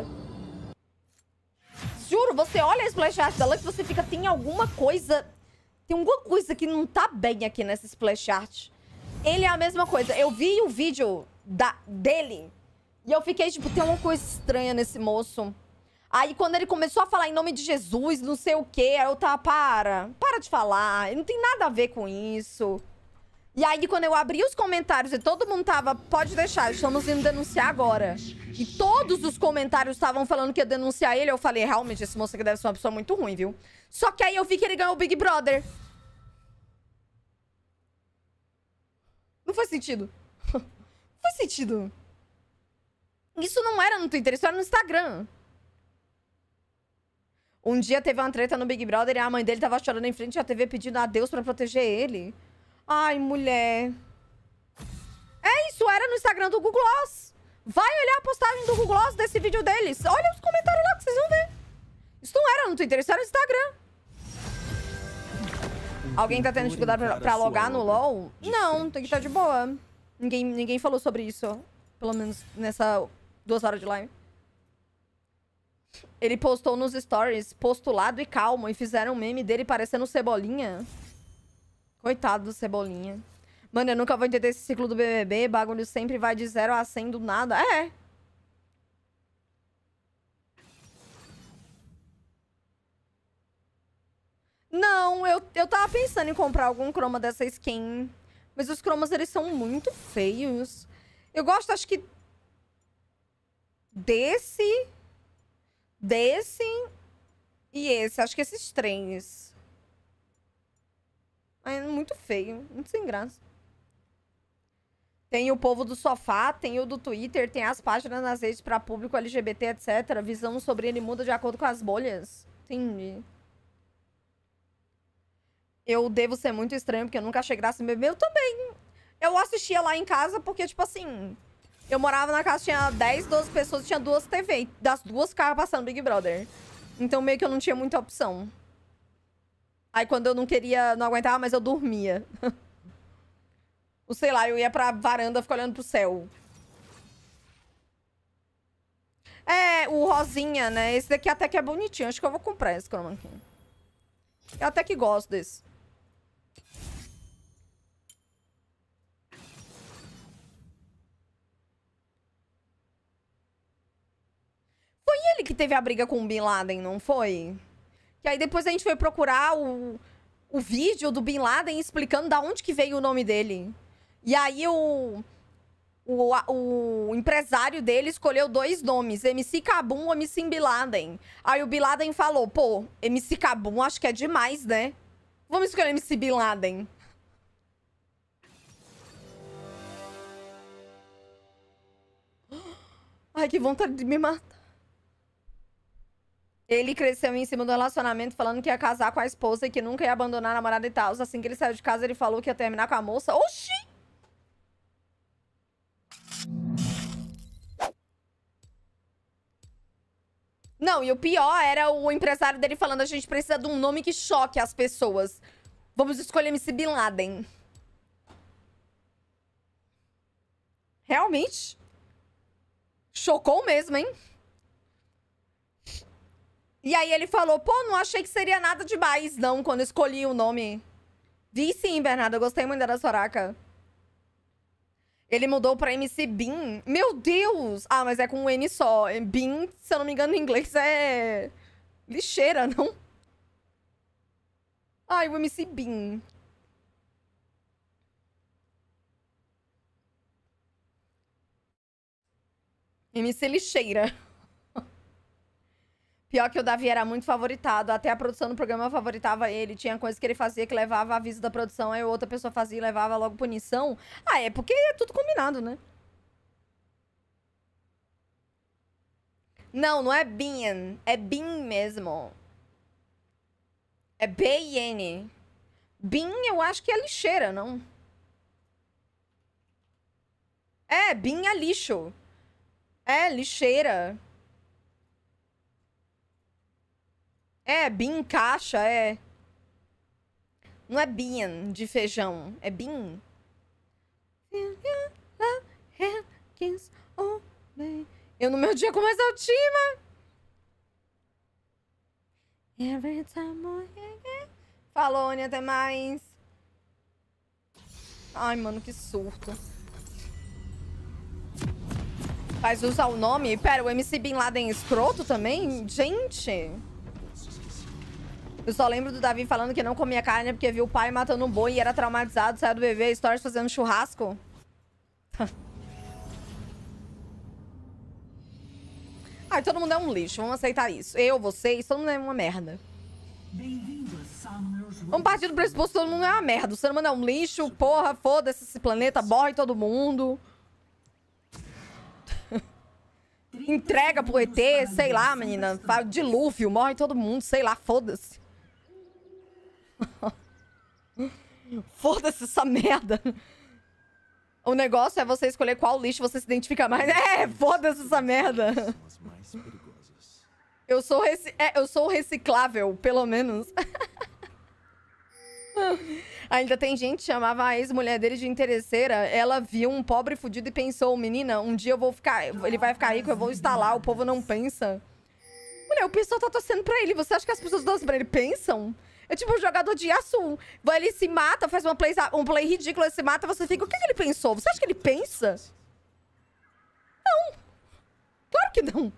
A: Juro, você olha a Splash Art da Lux e você fica, tem alguma coisa... Tem alguma coisa que não tá bem aqui nessa Splash Art. Ele é a mesma coisa. Eu vi o vídeo da, dele e eu fiquei, tipo, tem uma coisa estranha nesse moço. Aí, quando ele começou a falar em nome de Jesus, não sei o quê, aí eu tava, para, para de falar. Não tem nada a ver com isso. E aí, quando eu abri os comentários e todo mundo tava, pode deixar, estamos indo denunciar agora. E todos os comentários estavam falando que ia denunciar ele, eu falei, realmente, esse moço aqui deve ser uma pessoa muito ruim, viu? Só que aí eu vi que ele ganhou o Big Brother. Não faz sentido. Não faz sentido. Isso não era no Twitter, isso era no Instagram. Um dia teve uma treta no Big Brother e a mãe dele tava chorando em frente à T V pedindo a Deus pra proteger ele. Ai, mulher. É isso, era no Instagram do Google Gloss. Vai olhar a postagem do Google Gloss desse vídeo deles. Olha os comentários lá que vocês vão ver. Isso não era no Twitter, isso era no Instagram. Alguém tá tendo dificuldade pra, pra logar no LoL? Não, tem que estar de boa. Ninguém, ninguém falou sobre isso. Pelo menos nessa duas horas de live. Ele postou nos stories, postulado e calmo, e fizeram um meme dele parecendo Cebolinha. Coitado do Cebolinha. Mano, eu nunca vou entender esse ciclo do B B B. Bagulho sempre vai de zero a cem do nada. É. Não, eu, eu tava pensando em comprar algum croma dessa skin. Mas os cromas, eles são muito feios. Eu gosto, acho que... Desse... Desse... E esse. Acho que esses três. É muito feio. Muito sem graça. Tem o povo do sofá, tem o do Twitter, tem as páginas nas redes pra público L G B T, etcétera. Visão sobre ele muda de acordo com as bolhas. Entendi. Eu devo ser muito estranho, porque eu nunca achei graça em bebê. Eu também. Eu assistia lá em casa porque, tipo assim... Eu morava na casa, tinha dez, doze pessoas, tinha duas T V. Das duas ficavam passando Big Brother. Então, meio que eu não tinha muita opção. Aí, quando eu não queria, não aguentava, mas eu dormia. Ou sei lá, eu ia pra varanda, ficar olhando pro céu. É, o rosinha, né? Esse daqui até que é bonitinho. Acho que eu vou comprar esse chroma aqui. Eu até que gosto desse. Foi ele que teve a briga com o Bin Laden, não foi? Que aí depois a gente foi procurar o, o vídeo do Bin Laden explicando da onde que veio o nome dele. E aí o, o, o empresário dele escolheu dois nomes, M C Kabum ou M C Bin Laden. Aí o Bin Laden falou, pô, M C Kabum acho que é demais, né? Vamos escolher M C Bin Laden. Ai, que vontade de me matar. Ele cresceu em cima do relacionamento, falando que ia casar com a esposa e que nunca ia abandonar a namorada e tal. Assim que ele saiu de casa, ele falou que ia terminar com a moça. Oxi! Não, e o pior era o empresário dele falando, a gente precisa de um nome que choque as pessoas. Vamos escolher M C Bin Laden. Realmente? Chocou mesmo, hein? E aí ele falou, pô, não achei que seria nada demais, não, quando escolhi o nome. Vi sim, Bernardo, eu gostei muito da Soraka. Ele mudou pra M C Bin. Meu Deus! Ah, mas é com um N só. Bin, se eu não me engano, em inglês é... lixeira, não? Ai, o M C Bin. M C lixeira. Pior que o Davi era muito favoritado. Até a produção do programa favoritava ele. Tinha coisa que ele fazia que levava aviso da produção. Aí outra pessoa fazia e levava logo punição. Ah, é porque é tudo combinado, né? Não, não é Bin. É Bin mesmo. É B I N. Bin eu acho que é lixeira, não? É, Bin é lixo. É, lixeira. É, bin caixa, é. Não é bin de feijão, é bin. Eu no meu dia com mais autoestima. Falou, Nia, até mais. Ai, mano, que surto. Mas usar o nome? Pera, o M C Bin Laden escroto também? Gente... Eu só lembro do Davi falando que não comia carne porque viu o pai matando um boi e era traumatizado, saiu do bebê, stories fazendo churrasco. Ai, todo mundo é um lixo, vamos aceitar isso. Eu, vocês, todo mundo é uma merda. Vamos partir do pressuposto que todo mundo é uma merda. O ser humano é um lixo, porra, foda-se esse planeta, morre todo mundo. Entrega pro E T, sei lá, menina. Dilúvio, morre todo mundo, sei lá, foda-se. Foda-se essa merda. O negócio é você escolher qual lixo você se identifica mais. É, foda-se essa merda. Eu sou, rec... é, eu sou reciclável, pelo menos. Ainda tem gente que chamava a ex-mulher dele de interesseira. Ela viu um pobre fudido e pensou: menina, um dia eu vou ficar... Ele vai ficar rico, eu vou instalar. O povo não pensa. Mulher, o pessoal tá torcendo pra ele. Você acha que as pessoas torcem pra ele pensam? É tipo um jogador de Yasuo. Ele se mata, faz uma play, um play ridículo, ele se mata, você fica... O que, que ele pensou? Você acha que ele pensa? Não. Claro que não.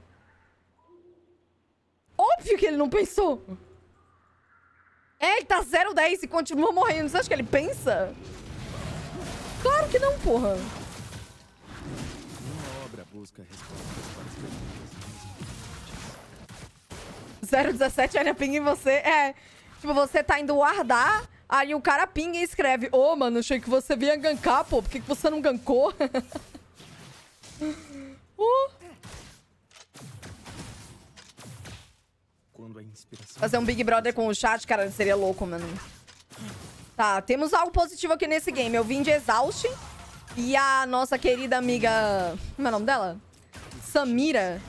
A: Óbvio que ele não pensou. É, ele tá zero dez e continua morrendo. Você acha que ele pensa? Claro que não, porra.
C: Uma obra busca respostas para as perguntas.
A: zero dezessete, olha, pinga em você. É, tipo, você tá indo guardar, aí o cara pinga e escreve: ô, oh, mano, achei que você vinha gankar, pô. Por que, que você não gankou? uh.
C: Quando a inspiração...
A: Fazer um Big Brother com o chat, cara, seria louco, mano. Tá, temos algo positivo aqui nesse game. Eu vim de Exaust e a nossa querida amiga... Como é o nome dela? Samira.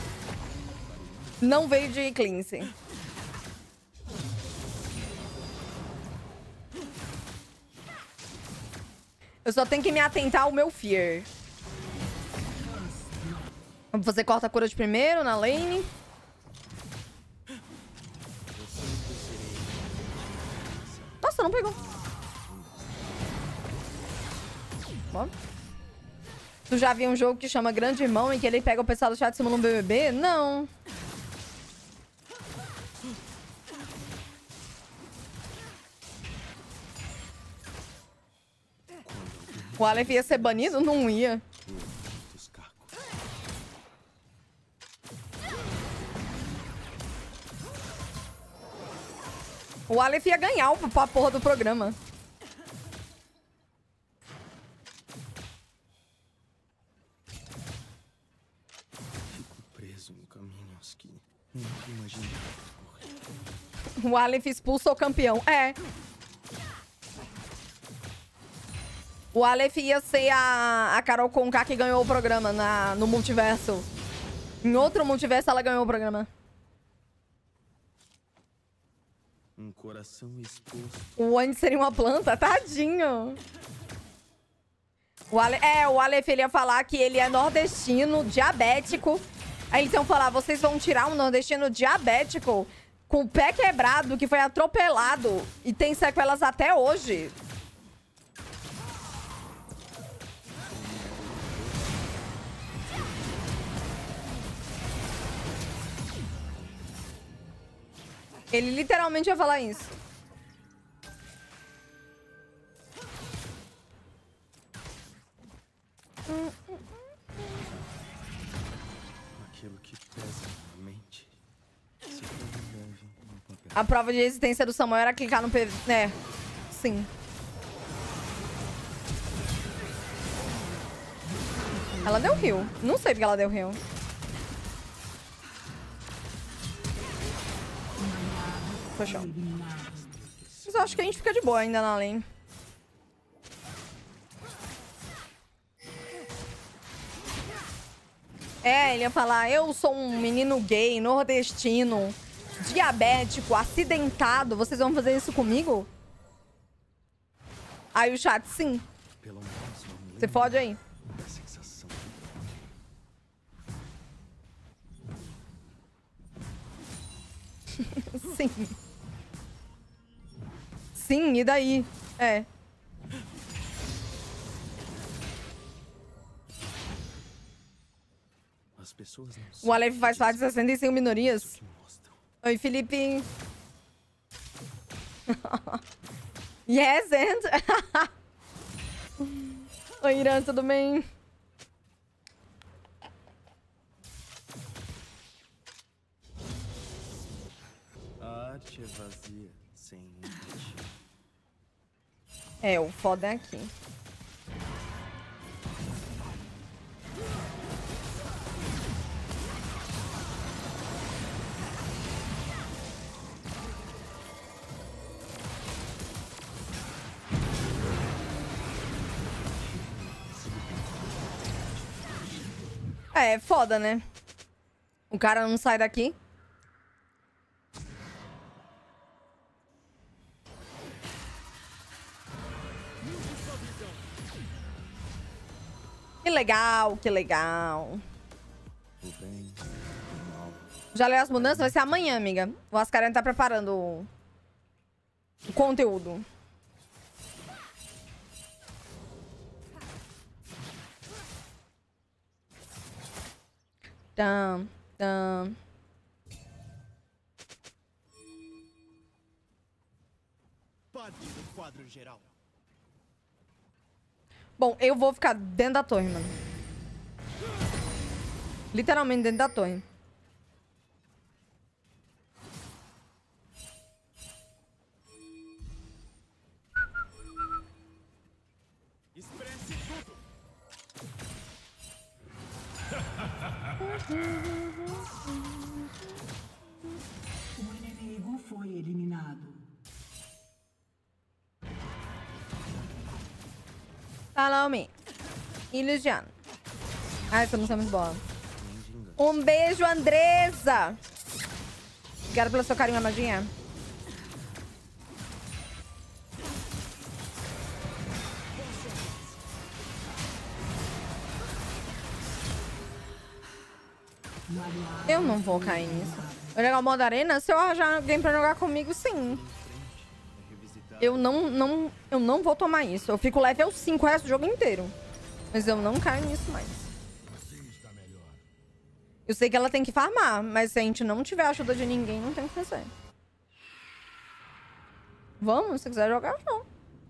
A: Não veio de cleanse. Eu só tenho que me atentar ao meu fear. Você corta a cura de primeiro na lane. Nossa, não pegou. Ó. Tu já viu um jogo que chama Grande Irmão em que ele pega o pessoal do chat simulando um B B B? Não. O Aleph ia ser banido? Não ia. O Aleph ia ganhar a porra do programa.
C: Fico preso no caminho aos que nunca imaginei correr.
A: O Aleph expulsa o campeão. É. O Aleph ia ser a, a Carol Conká que ganhou o programa na, no multiverso. Em outro multiverso ela ganhou o programa.
C: Um coração exposto.
A: O Andy seria uma planta? Tadinho. O Ale... É, o Aleph ele ia falar que ele é nordestino, diabético. Aí eles iam falar: vocês vão tirar um nordestino diabético com o pé quebrado, que foi atropelado e tem sequelas até hoje. Ele literalmente ia falar isso.
C: Aquilo que pesa na mente
A: A prova de resistência do Samuel era clicar no P V. É, sim. Ela deu heal. Não sei porque ela deu heal. Fechou. Mas eu acho que a gente fica de boa ainda na lane. É, ele ia falar, eu sou um menino gay, nordestino, diabético, acidentado. Vocês vão fazer isso comigo? Aí o chat, sim.
C: Pelo menos eu me
A: Você
C: lembro
A: fode aí.
C: da sensação.
A: Sim. Sim, e daí? É.
C: As pessoas não
A: O
C: sabem
A: Aleph faz parte de sessenta e cinco minorias.
C: o que mostram.
A: Oi, Felipe. Yes, and... Oi, Irã, tudo bem?
C: A arte é vazia, sem empatia.
A: É, o foda é aqui. É, foda, né? O cara não sai daqui. Que legal, que legal.
C: O bem, o mal.
A: Já leu as mudanças? Vai ser amanhã, amiga. O Ascaran tá preparando o, o conteúdo. Tam, tam.
C: Parte do quadro geral.
A: Bom, eu vou ficar dentro da torre, mano. Literalmente dentro da torre.
C: Expresse tudo.
D: O inimigo foi eliminado.
A: Follow me. Ilusiano. Ai, essa música é muito boa.
C: Nem de engano.
A: Um beijo, Andresa. Obrigada pelo seu carinho, amadinha. Eu não vou cair nisso. Vai jogar o modo arena? Se eu arranjar alguém pra jogar comigo, sim. Eu não, não, eu não vou tomar isso. Eu fico level cinco o resto do jogo inteiro. Mas eu não caio nisso mais. Eu sei que ela tem que farmar, mas se a gente não tiver ajuda de ninguém, não tem o que fazer. Vamos, se quiser jogar, joga.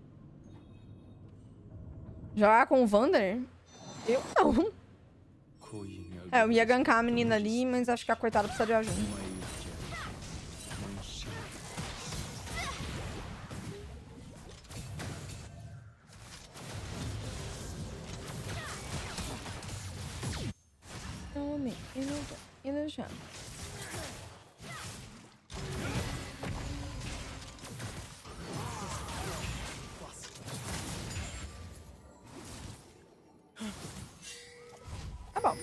A: Jogar com o Vander? Eu não. É, eu ia gankar a menina ali, mas acho que a coitada precisa de ajuda.
C: Uma ilha de areia. Uma enchente.
A: Homem, ilusão. Tá bom.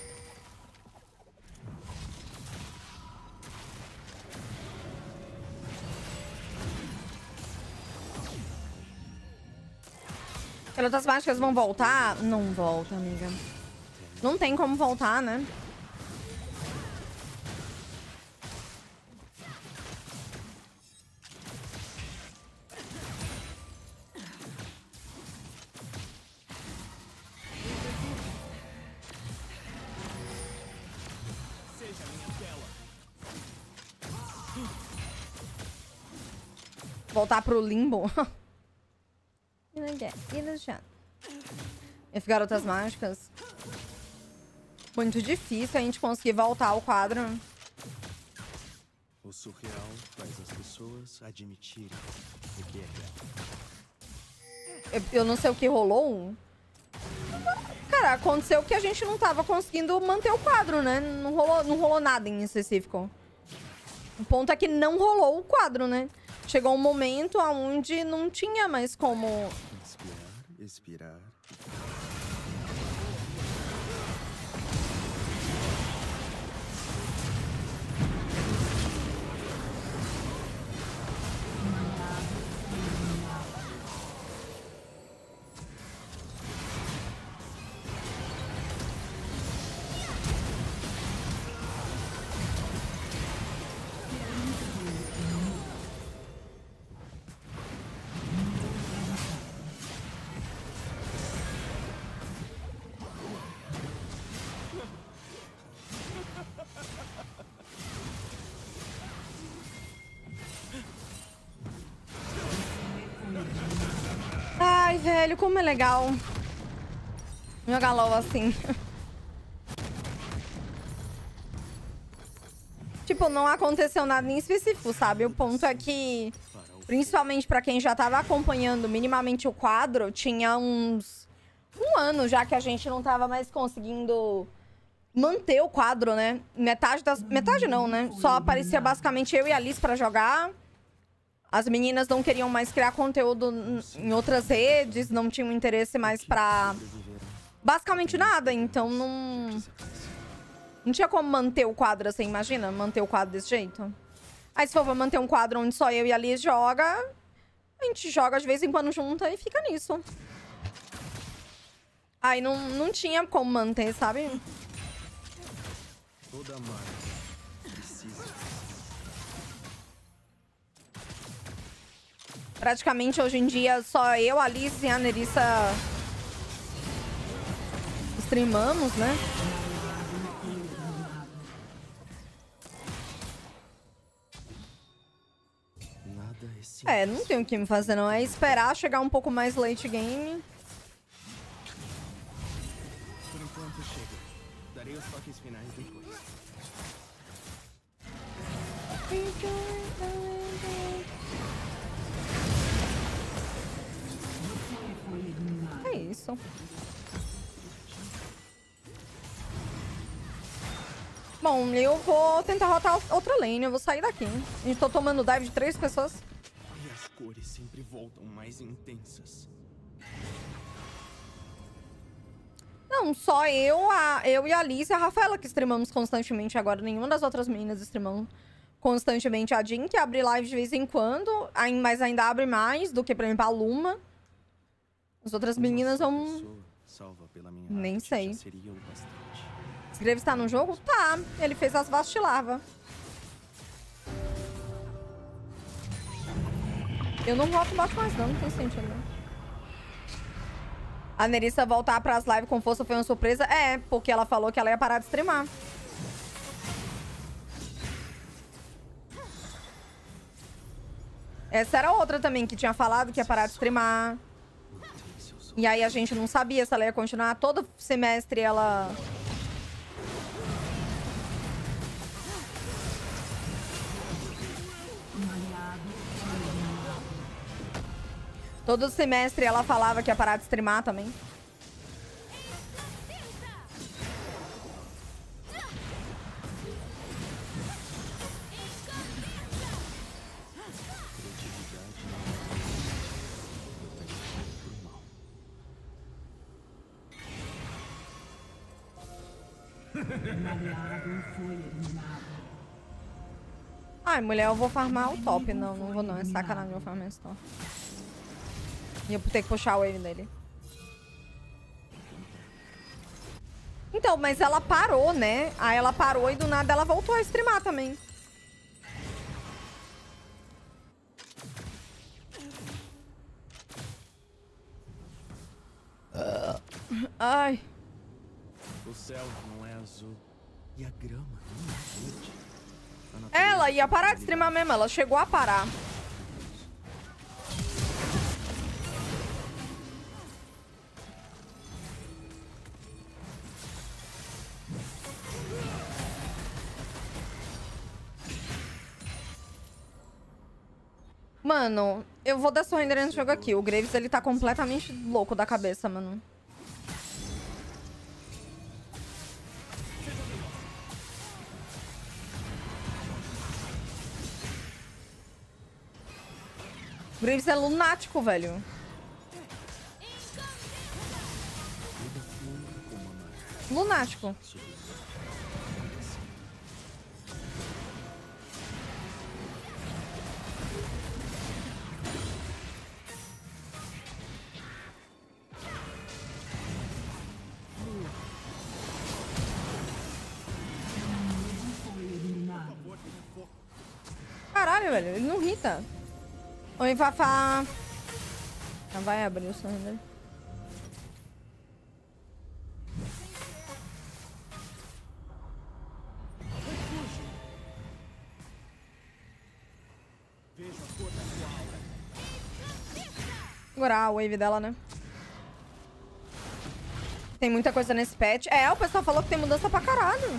A: Pelotas mágicas vão voltar? Não volta, amiga. Não tem como voltar, né?
C: Seja minha tela.
A: Voltar pro limbo. F garotas mágicas. Muito difícil a gente conseguir voltar ao quadro.
C: O surreal faz as pessoas pessoas admitirem o que é real.
A: Eu, eu não sei o que rolou. Cara, aconteceu que a gente não tava conseguindo manter o quadro, né? Não rolou, não rolou nada em específico. O ponto é que não rolou o quadro, né? Chegou um momento onde não tinha mais como...
C: Inspirar, expirar.
A: Ai, velho, como é legal jogar LOL assim. Tipo, não aconteceu nada em específico, sabe? O ponto é que, principalmente pra quem já tava acompanhando minimamente o quadro, tinha uns... Um ano já que a gente não tava mais conseguindo manter o quadro, né? Metade das... Metade não, né? Só aparecia basicamente eu e a Liz pra jogar. As meninas não queriam mais criar conteúdo em outras redes, não tinham interesse mais pra... Basicamente nada, então não... Não tinha como manter o quadro assim, imagina? Manter o quadro desse jeito. Aí se for pra manter um quadro onde só eu e a Liz joga, a gente joga de vez em quando junta e fica nisso. Aí não, não tinha como manter, sabe?
C: Toda marca precisa.
A: Praticamente hoje em dia só eu, a Liz e a Nerissa streamamos, né?
C: Nada é simples.
A: É, não tem o que me fazer não. É esperar chegar um pouco mais late game.
C: Por enquanto chega. Darei os toques finais depois.
A: É isso. Bom, eu vou tentar rotar outra lane. Eu vou sair daqui. E tô tomando dive de três pessoas.
C: E as cores sempre voltam mais intensas.
A: Não, só eu, a, eu e a Alice e a Rafaela que streamamos constantemente agora. Nenhuma das outras meninas streamam constantemente. A Jean, que abre live de vez em quando, aí- mas ainda abre mais do que, por exemplo, a Luma. As outras meninas
C: Uma só
A: vão...
C: pessoa salva pela minha
A: Nem
C: arte
A: sei.
C: já seria o bastante.
A: Escreve está no jogo? Tá. Ele fez as vastilavas. Eu não voto bot mais não, não tem sentido. Não. A Nerissa voltar pras lives com força foi uma surpresa? É, porque ela falou que ela ia parar de streamar. Essa era outra também que tinha falado que ia parar de streamar. E aí a gente não sabia se ela ia continuar. Todo semestre ela... Todo semestre ela falava que ia parar de streamar também. Ai, mulher, eu vou farmar o top. Não, não vou não. É sacanagem eu farmar esse top. E eu vou ter que puxar o wave dele. Então, mas ela parou, né? Aí ela parou e do nada ela voltou a streamar também. Ai.
C: O céu não é azul. E a grama não é verde. A natureza
A: Ela ia parar de
C: tem
A: streamar mesmo. Ela chegou a parar. Mano, eu vou dar surrender nesse jogo aqui. O Graves, ele tá completamente louco da cabeça, mano. O Graves é lunático, velho. Lunático. Caralho, velho. Ele não irrita. Oi, Fafá. Ah, vai abrir o sonho dele. Agora a wave dela, né? Tem muita coisa nesse patch. É, o pessoal falou que tem mudança pra caralho.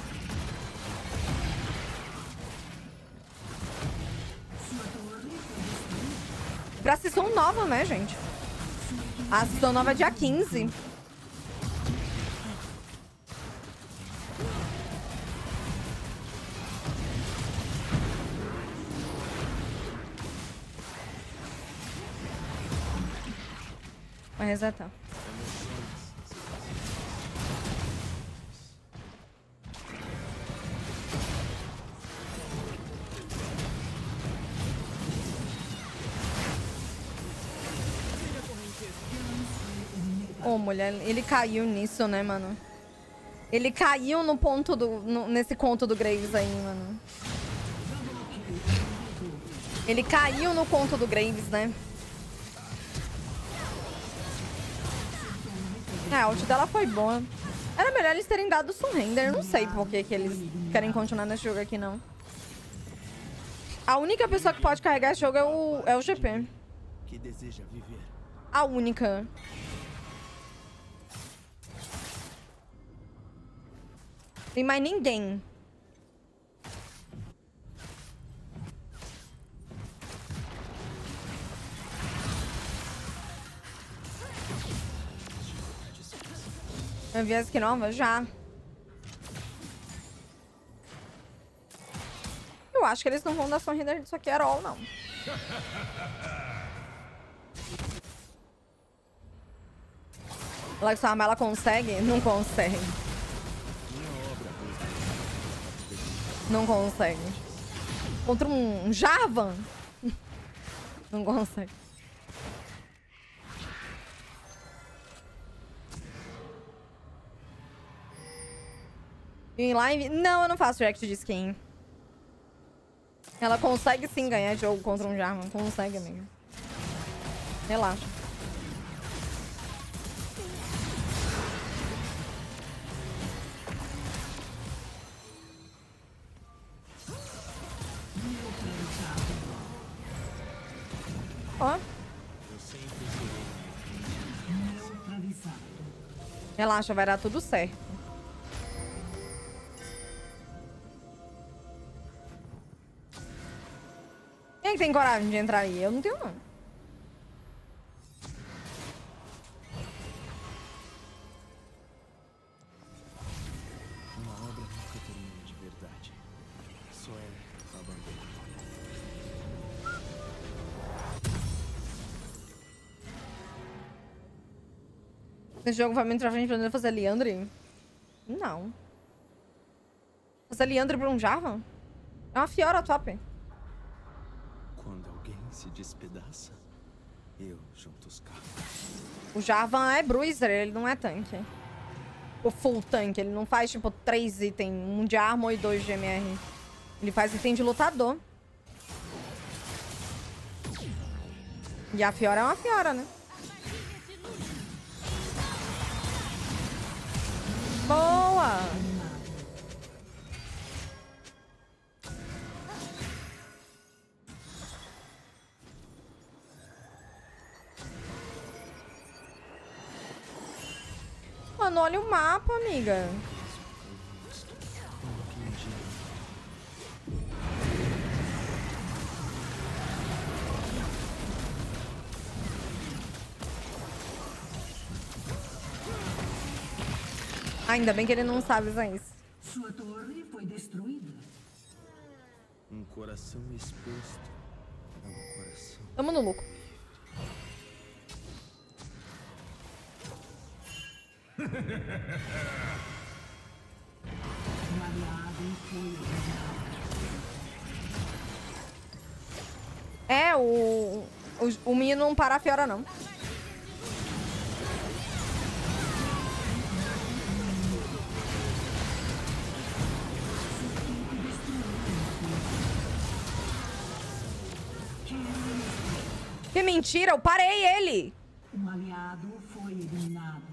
A: Pra season nova, né, gente? A season nova é dia quinze. Vai resetar. Ô, mulher, ele caiu nisso, né, mano? Ele caiu no ponto do... No, nesse conto do Graves aí, mano. Ele caiu no conto do Graves, né? É, a ult dela foi boa. Era melhor eles terem dado surrender. Não sei por que, que eles querem continuar nesse jogo aqui, não. A única pessoa que pode carregar esse jogo é o, é o G P.
C: Que deseja viver.
A: A única. Tem mais ninguém. Eu vi essa aqui nova? Já. Eu acho que eles não vão dar surrender disso aqui at all, não. Ela que ela consegue? Não consegue. Não consegue. Contra um Jarvan? Não consegue. Em live? Não, eu não faço react de skin. Ela consegue sim ganhar jogo contra um Jarvan. Consegue, amiga. Relaxa. Ó. Relaxa, vai dar tudo certo. Quem é que tem coragem de entrar aí? Eu não tenho, não.
C: Uma obra nunca termina de verdade. Só é abandono.
A: Esse jogo vai muito pra frente pra fazer Liandry? Não. Fazer Liandry pra um Jarvan? É uma Fiora top.
C: Quando alguém se despedaça, eu junto os carros.
A: O Jarvan é bruiser, ele não é tanque. O full tanque, ele não faz tipo três itens, um de armor e dois de M R. Ele faz item de lutador. E a Fiora é uma Fiora, né? Boa! Mano, olha o mapa, amiga. Ainda bem que ele não sabe usar isso.
D: Sua torre foi destruída.
C: Um coração exposto é um coração.
A: Tamo no lucro.
D: Um aliado foi eliminado.
A: É, o, o, o menino não para a Fiora, não. Que mentira, eu parei ele.
D: Um aliado foi eliminado.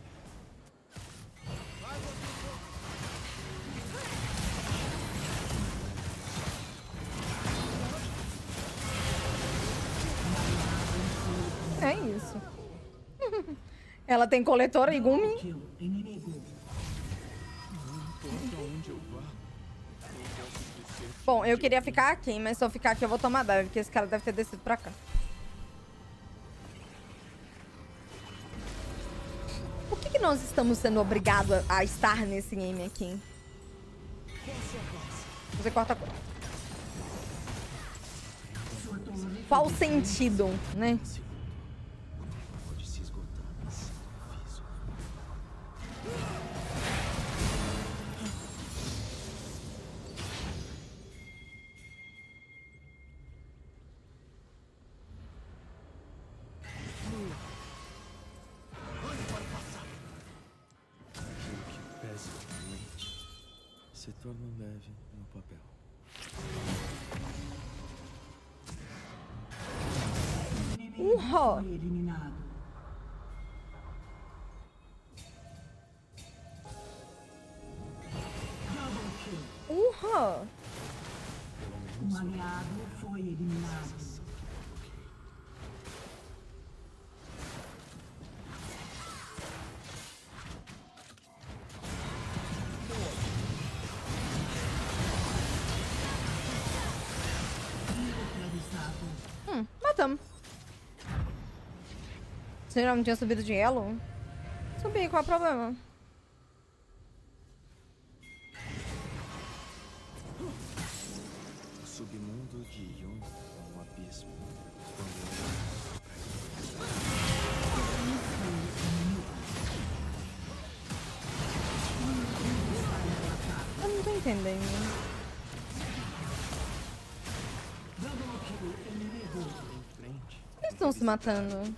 A: É isso. Ela tem coletora e Gumi.
D: Kill inimigo.
A: Bom, eu queria ficar aqui, mas se eu ficar aqui eu vou tomar dano, porque esse cara deve ter descido pra cá. Por que, que nós estamos sendo obrigados a, a estar nesse game aqui? Você corta a cor. Qual o sentido, né?
C: Pode se esgotar nesse aviso. Aquilo que pesa na mente se torna leve no papel.
A: Urra!
D: Foi eliminado. Double kill.
A: Urra!
D: Um aliado foi eliminado. Neutralizado.
A: Hum, matamos. Você já não tinha subido de elo? Subi, qual é o problema?
C: O submundo de Yun é um abismo.
A: Eu não tô entendendo.
D: Double kill inimigo.
C: Em frente.
A: Por que eles estão se matando?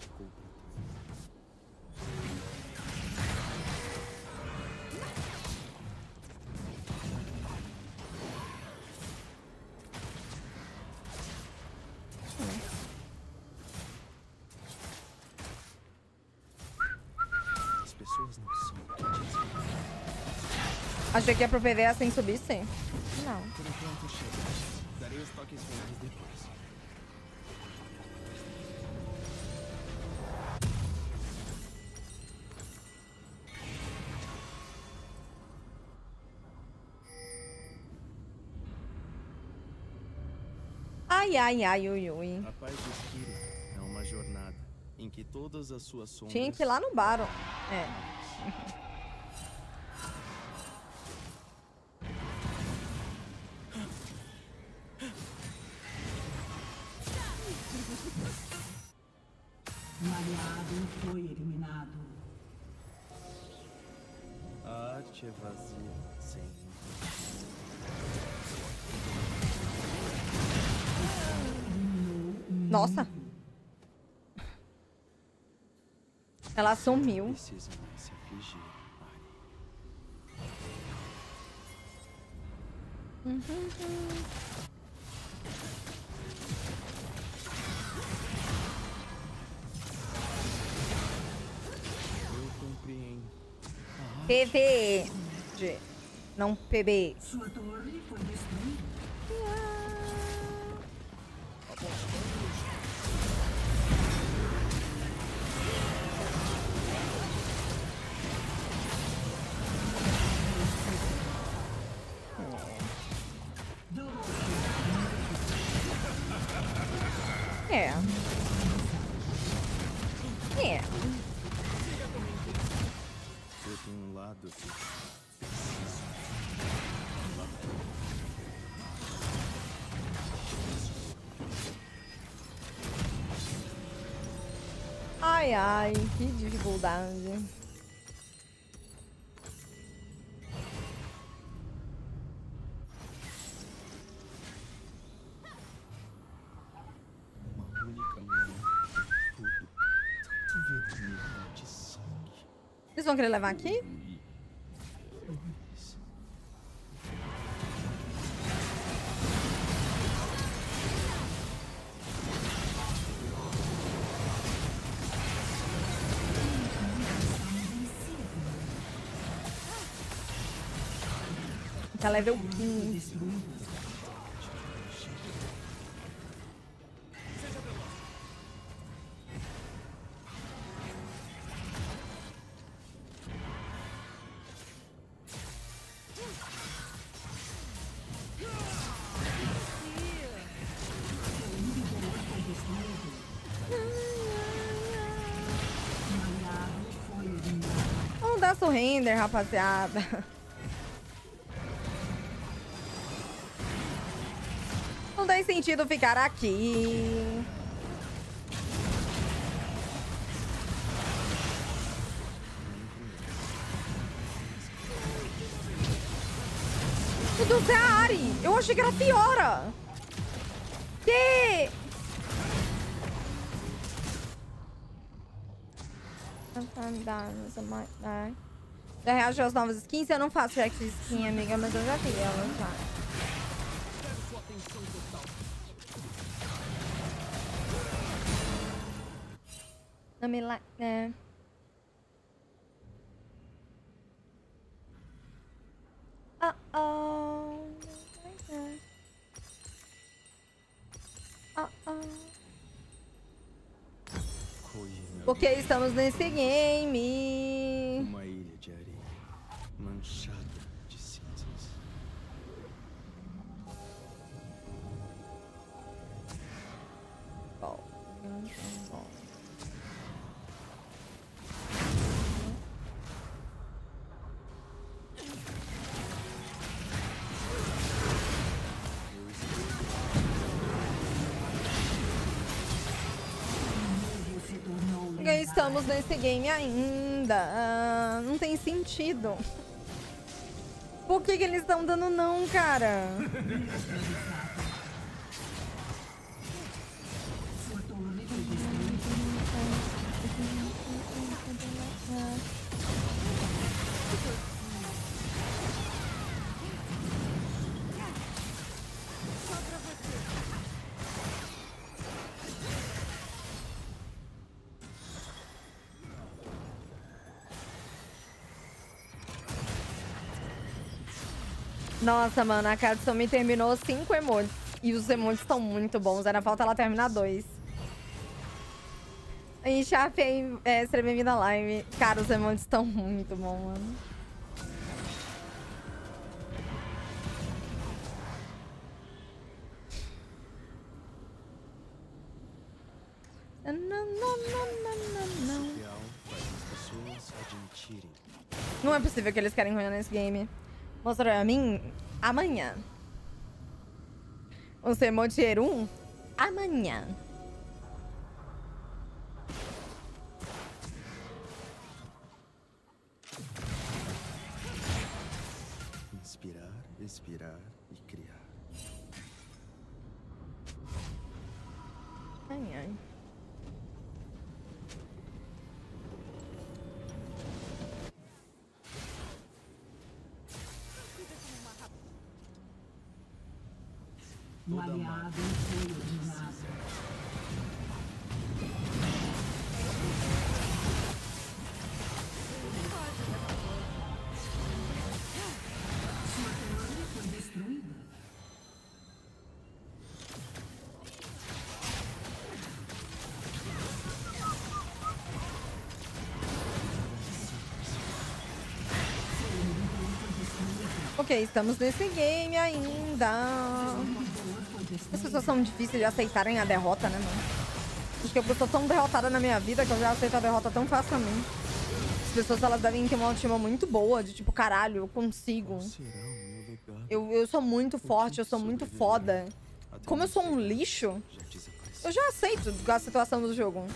C: As pessoas não são o que dizem.
A: Achei que ia pro P V sem subir, sim. Não.
C: Por enquanto chega. Darei os toques finais depois.
A: Ai, ai, ai, ui, ui.
C: A paz do espírito é uma jornada em que todas as suas sombras...
A: Tinha que ir lá no Baron. É.
D: Um aliado foi eliminado.
C: A arte é vazia sem
A: Nossa. Ela sumiu.
C: precisa mais se afligir, Ari. Eu compreendo.
A: P V. De... Não P B.
D: Sua torre foi destruída.
A: É. É.
C: Eu tenho um lado do que preciso.
A: Ai, ai, que dificuldade.
C: Uma única manhã, tudo, tanto vermelho de sangue.
A: Vocês vão querer levar aqui?
C: E flores.
A: Tá level quinze. Vamos dar surrender, rapaziada. Não tem sentido ficar aqui. Meu Deus, é a Ari. Eu achei que era a Fiora. Que? Já reagiu às novas skins? Eu não faço react de skin, amiga, mas eu já vi ela já. Não me like, né? Uh oh. Uh oh. Porque estamos nesse game.
C: Uma ilha de areia manchada de cinzas.
A: Bom, bom. Estamos nesse game ainda. Ah, não tem sentido. Por que que eles estão dando não, cara? Nossa, mano, a Katsumi terminou cinco emotes. E os emotes estão muito bons. Era falta ela terminar dois. E Chapei, é, seja bem-vinda à live. Cara, os emotes estão muito bons, mano. Não, não, não, não, não.
C: Real faz as pessoas admitirem.
A: Não é possível que eles querem ganhar nesse game. Mostrou a mim amanhã. O Semotier um amanhã.
C: Inspirar, expirar e criar.
A: Ai, ai.
D: Um aliado foi eliminado. Sua torre foi destruída.
A: Ok, estamos nesse game ainda. As pessoas são difíceis de aceitarem a derrota, né, mano? Acho que eu tô tão derrotada na minha vida que eu já aceito a derrota tão facilmente. pessoas, elas devem ter uma autoestima muito boa, de tipo, caralho, eu consigo.
C: Será o meu legado?
A: Eu, eu sou muito forte, eu sou muito foda. Como eu sou um lixo,
C: Já desapareceu.
A: eu já aceito a situação do jogo.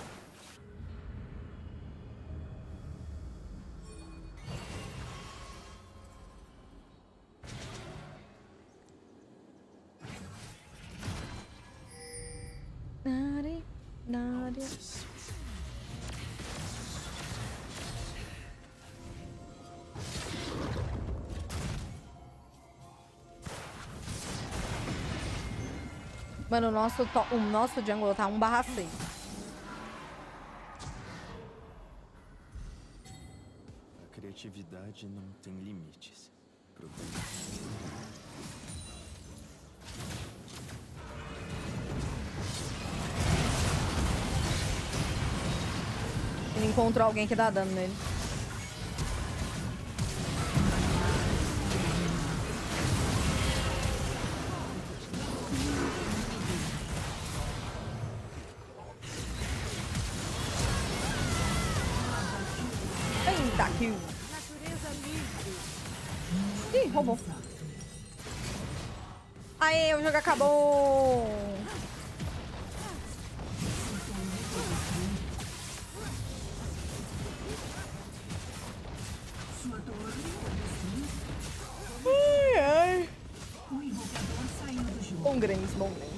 A: Nari, nari. Mano, o nosso, to o nosso jungle tá um barra seis.
C: A criatividade não tem limites. Problema.
A: Ele encontrou alguém que dá dano nele. Eita, kill. Ih, roubou. Aê, o jogo acabou.
D: Sua torre
A: Ai, ai.
D: o invocador saiu do jogo.
A: Um grande momento.